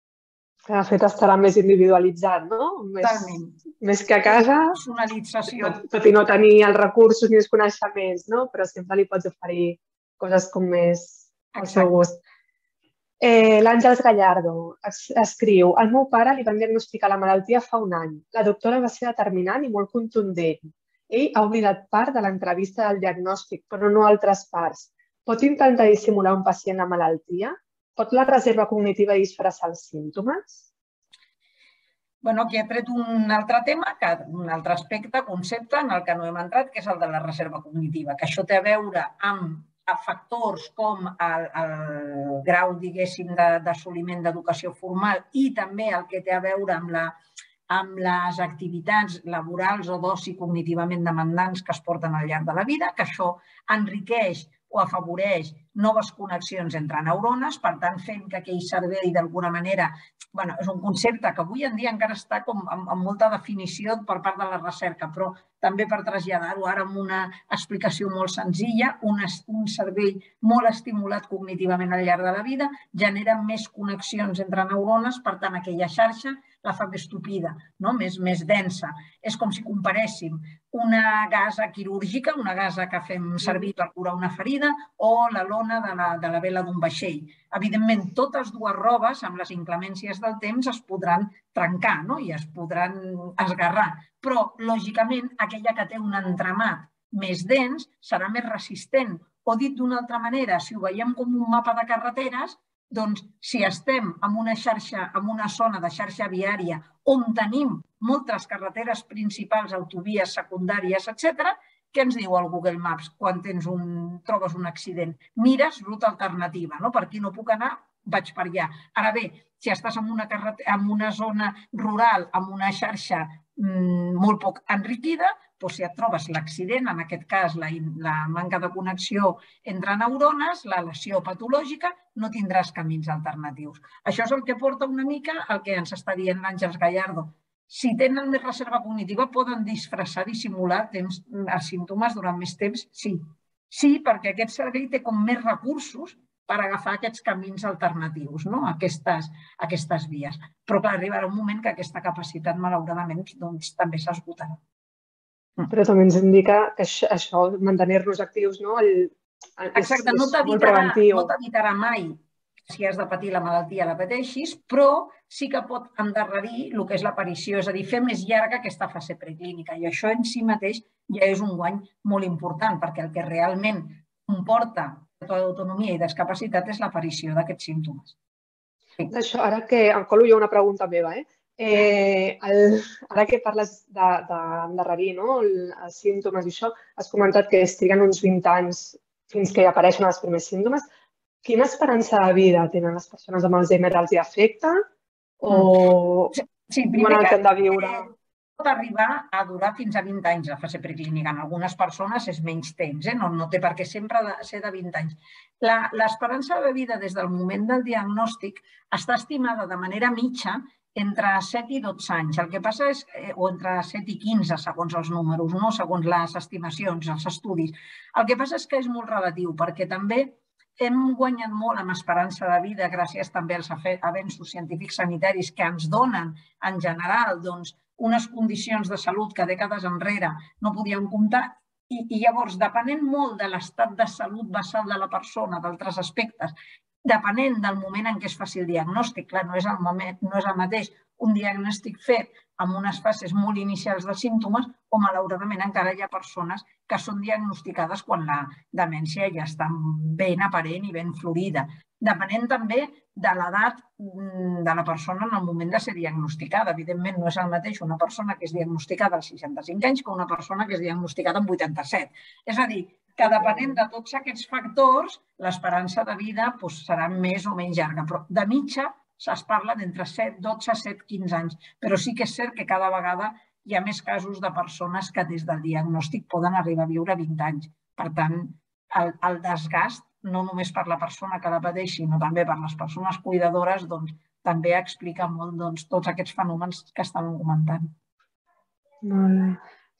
De fet, estarà més individualitzat, no?
Totalment.
Més que a casa,
personalització.
Tot i no tenir els recursos ni els coneixements, no? Però sempre li pots oferir coses com més al seu gust. L'Àngels Gallardo escriu: al meu pare li van diagnosticar la malaltia fa un any. La doctora va ser determinant i molt contundent. Ell ha oblidat part de l'entrevista del diagnòstic, però no altres parts. Pot intentar dissimular un pacient la malaltia? Pot la reserva cognitiva disfressar els símptomes?
Bueno, aquí he tret un altre tema, un altre aspecte, concepte en el que no hem entrat, que és el de la reserva cognitiva, que això té a veure amb factors com el, el grau, diguéssim, d'assoliment d'educació formal i també el que té a veure amb, la, amb les activitats laborals o d'oci cognitivament demandants que es porten al llarg de la vida, que això enriqueix o afavoreix noves connexions entre neurones, per tant, fent que aquell cervell d'alguna manera, bueno, és un concepte que avui en dia encara està com amb molta definició per part de la recerca, però també per traslladar-ho ara amb una explicació molt senzilla, un cervell molt estimulat cognitivament al llarg de la vida genera més connexions entre neurones, per tant, aquella xarxa la fa més tupida, més densa. És com si comparéssim una gasa quirúrgica, una gasa que fem servir per curar una ferida, o la lona de la vela d'un vaixell. Evidentment, totes dues robes, amb les inclemències del temps, es podran trencar i es podran esgarrar, però, lògicament, aquella que té un entramat més dens serà més resistent. O dit d'una altra manera, si ho veiem com un mapa de carreteres, doncs si estem en una xarxa, en una zona de xarxa viària on tenim moltes carreteres principals, autovies secundàries, etcètera, què ens diu el Google Maps quan trobes un accident? Mires ruta alternativa, per aquí no puc anar, vaig per allà. Ara bé, si estàs en una zona rural, amb una xarxa molt poc enriquida, si et trobes l'accident, en aquest cas la manca de connexió entre neurones, la lesió patològica, no tindràs camins alternatius. Això és el que porta una mica al que ens està dient l'Àngels Gallardo. Si tenen més reserva cognitiva, poden disfressar, dissimular els símptomes durant més temps? Sí. Sí, perquè aquest cervell té com més recursos per agafar aquests camins alternatius, aquestes vies. Però, clar, arribarà un moment que aquesta capacitat, malauradament, també s'esgotarà.
Però també ens indica que això, mantenir-nos actius, és molt preventiu.
No t'evitarà mai si has de patir la malaltia, la pateixis, però sí que pot endarrerir el que és l'aparició, és a dir, fer més llarga aquesta fase preclínica. I això en si mateix ja és un guany molt important, perquè el que realment comporta autonomia i discapacitat és l'aparició d'aquests símptomes.
Ara que em colo jo una pregunta meva, ara que parles d'endarrerir els símptomes i això, has comentat que es triguen uns vint anys fins que apareixen els primers símptomes. Quina esperança de vida tenen les persones amb Alzheimer? Els hi afecta? O diuen el que han de viure?
Pot arribar a durar fins a vint anys la fase preclínica. En algunes persones és menys temps, no té per què sempre ser de vint anys. L'esperança de vida des del moment del diagnòstic està estimada de manera mitja entre set i dotze anys. El que passa és, o entre set i quinze, segons els números, segons les estimacions, els estudis. El que passa és que és molt relatiu, perquè també hem guanyat molt amb esperança de vida gràcies també als avenços científics sanitaris que ens donen, en general, unes condicions de salut que dècades enrere no podíem comptar. I llavors, depenent molt de l'estat de salut basal de la persona, d'altres aspectes, depenent del moment en què es faci el diagnòstic, clar, no és el mateix un diagnòstic fet amb unes fases molt inicials de símptomes o, malauradament, encara hi ha persones que són diagnosticades quan la demència ja està ben aparent i ben florida. Depenent també de l'edat de la persona en el moment de ser diagnosticada. Evidentment, no és el mateix una persona que és diagnosticada als seixanta-cinc anys que una persona que és diagnosticada amb vuitanta-set. És a dir, que depenent de tots aquests factors, l'esperança de vida serà més o menys llarga. Però de mitja es parla d'entre set, dotze, set, quinze anys. Però sí que és cert que cada vegada hi ha més casos de persones que des del diagnòstic poden arribar a viure vint anys. Per tant, el desgast, no només per la persona que la pateix, sinó també per les persones cuidadores, també explica molt tots aquests fenòmens que estàvem comentant.
Molt bé.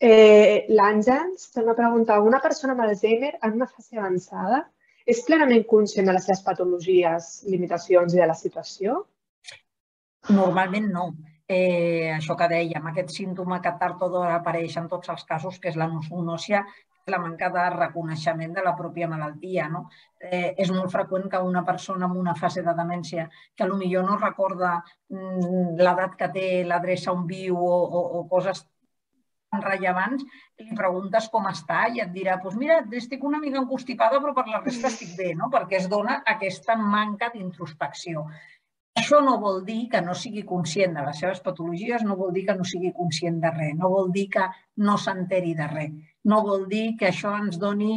L'Àngels té una pregunta. Una persona amb Alzheimer en una fase avançada és plenament conscient de les seves patologies, limitacions i de la situació?
Normalment no. Això que dèiem, aquest símptoma que tard o d'hora apareix en tots els casos, que és la nosognòsia, la manca de reconeixement de la pròpia malaltia. És molt freqüent que una persona amb una fase de demència que potser no recorda l'edat que té, l'adreça on viu o coses rellevants, li preguntes com està i et dirà, doncs mira, estic una mica encostipada però per la resta estic bé, perquè es dona aquesta manca d'introspecció. Això no vol dir que no sigui conscient de les seves patologies, no vol dir que no sigui conscient de res, no vol dir que no s'enteri de res, no vol dir que això ens doni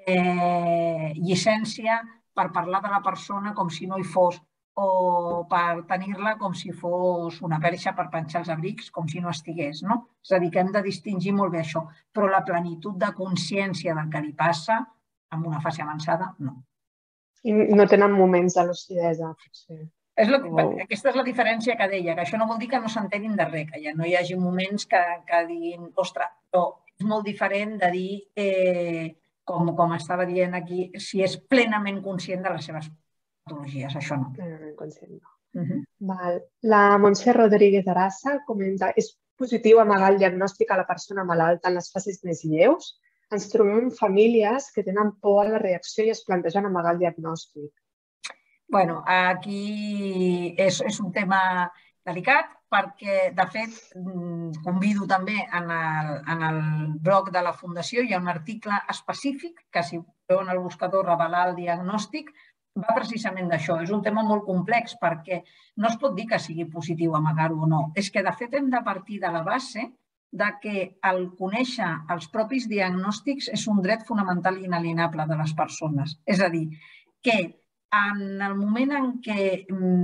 llicència per parlar de la persona com si no hi fos o per tenir-la com si fos una perxa per penjar els abrics, com si no estigués. És a dir, que hem de distingir molt bé això, però la plenitud de consciència del que li passa en una fase avançada, no.
I no tenen moments de lucidesa, potser.
És lo, aquesta és la diferència que deia, que això no vol dir que no s'entenin de res, que ja no hi hagi moments que, que diguin, ostres, però és molt diferent de dir, eh, com, com estava dient aquí, si és plenament conscient de les seves patologies, això no.
Plenament conscient, no.
Uh -huh.
Val. La Montse Rodríguez Arassa comenta, és positiu amagar el diagnòstic a la persona malalta en les fases més lleus? Ens trobem famílies que tenen por a la reacció i es plantegen amagar el diagnòstic.
Bueno, aquí és, és un tema delicat perquè, de fet, convido també en el, en el blog de la Fundació, hi ha un article específic que, si veuen el buscador revelar el diagnòstic, va precisament d'això. És un tema molt complex perquè no es pot dir que sigui positiu amagar-ho o no. És que, de fet, hem de partir de la base de que el conèixer els propis diagnòstics és un dret fonamental i inalienable de les persones. És a dir, que en el moment en què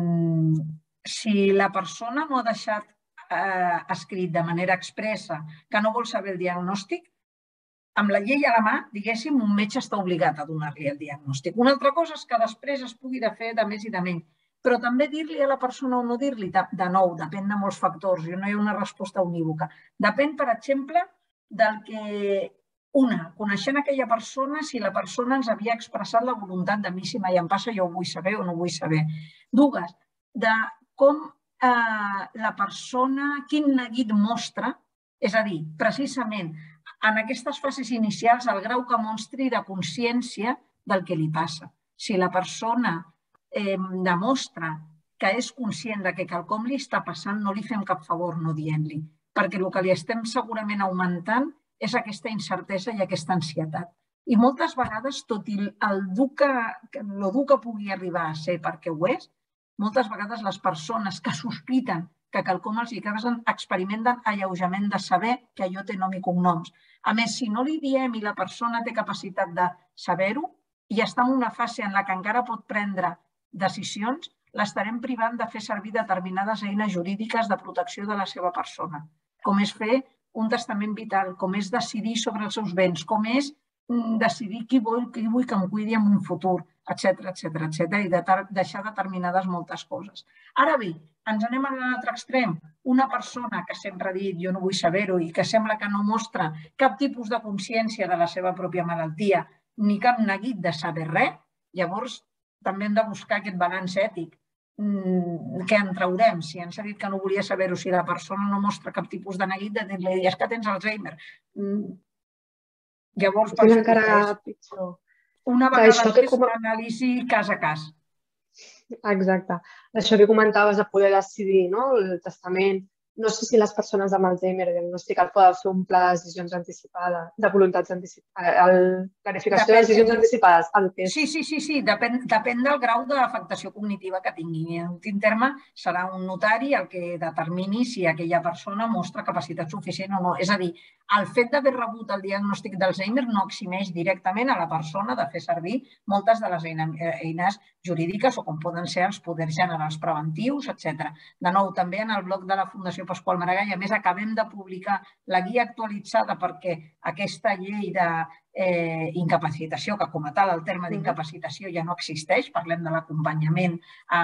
si la persona no ha deixat eh, escrit de manera expressa que no vol saber el diagnòstic, amb la llei a la mà, diguéssim, un metge està obligat a donar-li el diagnòstic. Una altra cosa és que després es pugui fer de més i de menys, però també dir-li a la persona o no dir-li, de nou, depèn de molts factors, no hi ha una resposta unívoca. Depèn, per exemple, del que... Una, coneixent aquella persona, si la persona ens havia expressat la voluntat de mi, si mai em passa, jo ho vull saber o no ho vull saber. Dues, de com eh, la persona, quin neguit mostra, és a dir, precisament, en aquestes fases inicials, el grau que mostri de consciència del que li passa. Si la persona eh, demostra que és conscient de que quelcom li està passant, no li fem cap favor no dient-li, perquè el que li estem segurament augmentant és aquesta incertesa i aquesta ansietat. I moltes vegades, tot i el dur que, el dur que pugui arribar a ser perquè ho és, moltes vegades les persones que sospiten que quelcom els hi causa experimenten alleujament de saber que allò té nom i cognoms. A més, si no li diem i la persona té capacitat de saber-ho i està en una fase en la que encara pot prendre decisions, l'estarem privant de fer servir determinades eines jurídiques de protecció de la seva persona, com és fer un testament vital, com és decidir sobre els seus béns, com és decidir qui vull, qui vull que em cuidi en un futur, etcètera, etcètera, etcètera, i de deixar determinades moltes coses. Ara bé, ens anem a l'altre extrem. Una persona que sempre ha dit jo no vull saber-ho i que sembla que no mostra cap tipus de consciència de la seva pròpia malaltia ni cap neguit de saber res, llavors també hem de buscar aquest balanç ètic. Què en traurem? Si ens ha dit que no volia saber-ho, si la persona no mostra cap tipus de neguit, de dir-li és que tens Alzheimer. Llavors, per
això encara pitjor.
Una vegada més, l'anàlisi cas a cas.
Exacte. Això que comentaves de poder decidir, no? El testament. No sé si les persones amb Alzheimer diagnosticats poden fer un pla de decisions anticipades, de voluntats anticipades, planificació de decisions anticipades.
Sí, sí, sí, sí. Depèn, depèn del grau d'afectació cognitiva que tingui. En últim terme, serà un notari el que determini si aquella persona mostra capacitat suficient o no. És a dir, el fet d'haver rebut el diagnòstic d'Alzheimer no eximeix directament a la persona de fer servir moltes de les eines jurídiques o com poden ser els poders generals preventius, etcètera. De nou, també en el blog de la Fundació Pasqual Maragall, a més, acabem de publicar la guia actualitzada perquè aquesta llei d'incapacitació, que com a tal el terme d'incapacitació ja no existeix, parlem de l'acompanyament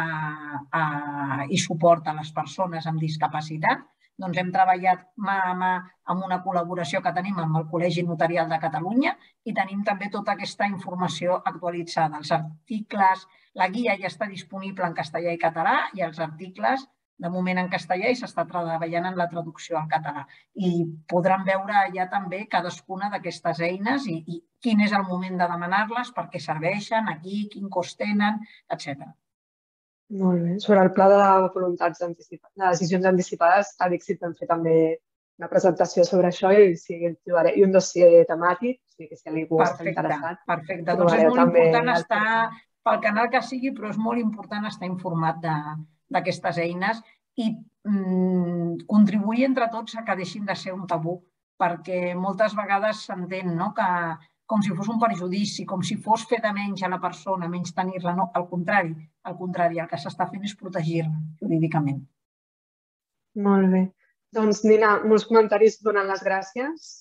i suport a les persones amb discapacitat, doncs hem treballat mà a mà amb una col·laboració que tenim amb el Col·legi Notarial de Catalunya i tenim també tota aquesta informació actualitzada. Els articles, la guia ja està disponible en castellà i català i els articles de moment en castellà i s'està treballant en la traducció al català. I podran veure allà també cadascuna d'aquestes eines i, i quin és el moment de demanar-les, per què serveixen, aquí, quin cost tenen, etcètera.
Molt bé. Sobre el pla de voluntats anticipades, de decisions anticipades, a l'Ixit vam fer també una presentació sobre això i, sí, i un dossier temàtic, o sigui que si algú està interessat.
Perfecte. Doncs és molt important estar, pel canal que sigui, però és molt important estar informat d'aquestes eines i contribuir entre tots a que deixin de ser un tabú, perquè moltes vegades s'entén que com si fos un perjudici, com si fos fer de menys a la persona, menys tenir-la. No, al contrari, al contrari, el que s'està fent és protegir-la jurídicament.
Molt bé. Doncs, Nina, molts comentaris donant les gràcies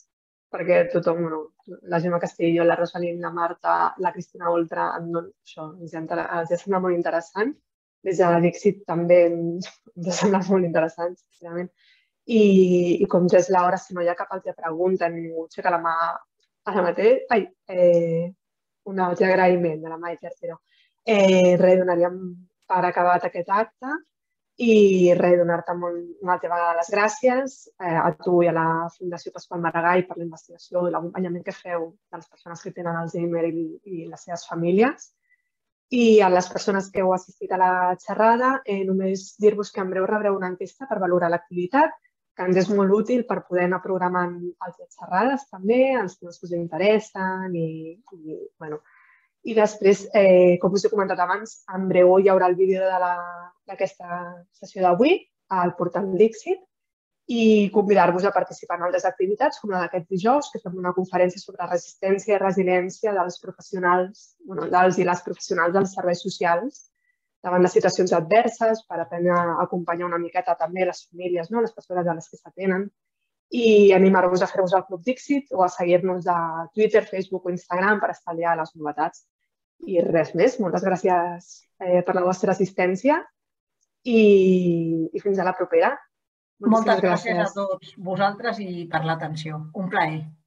perquè tothom, no, la Gemma Castelló, la Rosalín, la Marta, la Cristina Oltra, no, això ens ha, ens ha semblat molt interessant. Des de Dixit també ens ha semblat molt interessant, sincerament. I, i com ja és l'hora, si no hi ha cap altra pregunta, ningú aixeca la mà ara mateix. Ai, eh, un altre agraïment de la Mai Tercero. Eh, res, donaríem per acabat aquest acte i res, donar-te una altra vegada les gràcies eh, a tu i a la Fundació Pasqual Maragall per la investigació i l'acompanyament que feu de les persones que tenen Alzheimer i, i les seves famílies. I a les persones que heu assistit a la xerrada, eh, només dir-vos que en breu rebreu una enquesta per valorar l'activitat, que ens és molt útil per poder anar programant altres xerrades també, els que us interessen i, i, bueno. I després, eh, com us he comentat abans, en breu hi haurà el vídeo d'aquesta sessió d'avui al portal Dixit i convidar-vos a participar en altres activitats, com la d'aquest dijous, que fem una conferència sobre resistència i resiliència dels professionals, bueno, dels i les professionals dels serveis socials davant de situacions adverses, per aprendre a acompanyar una miqueta també les famílies, no? Les persones a les que s'atenen, i animar-vos a fer-vos al Club Dixit o a seguir-nos a Twitter, Facebook o Instagram per estar allà a les novetats. I res més, moltes gràcies eh, per la vostra assistència i, i fins a la propera.
Moltes gràcies a tots vosaltres i per l'atenció. Un plaer.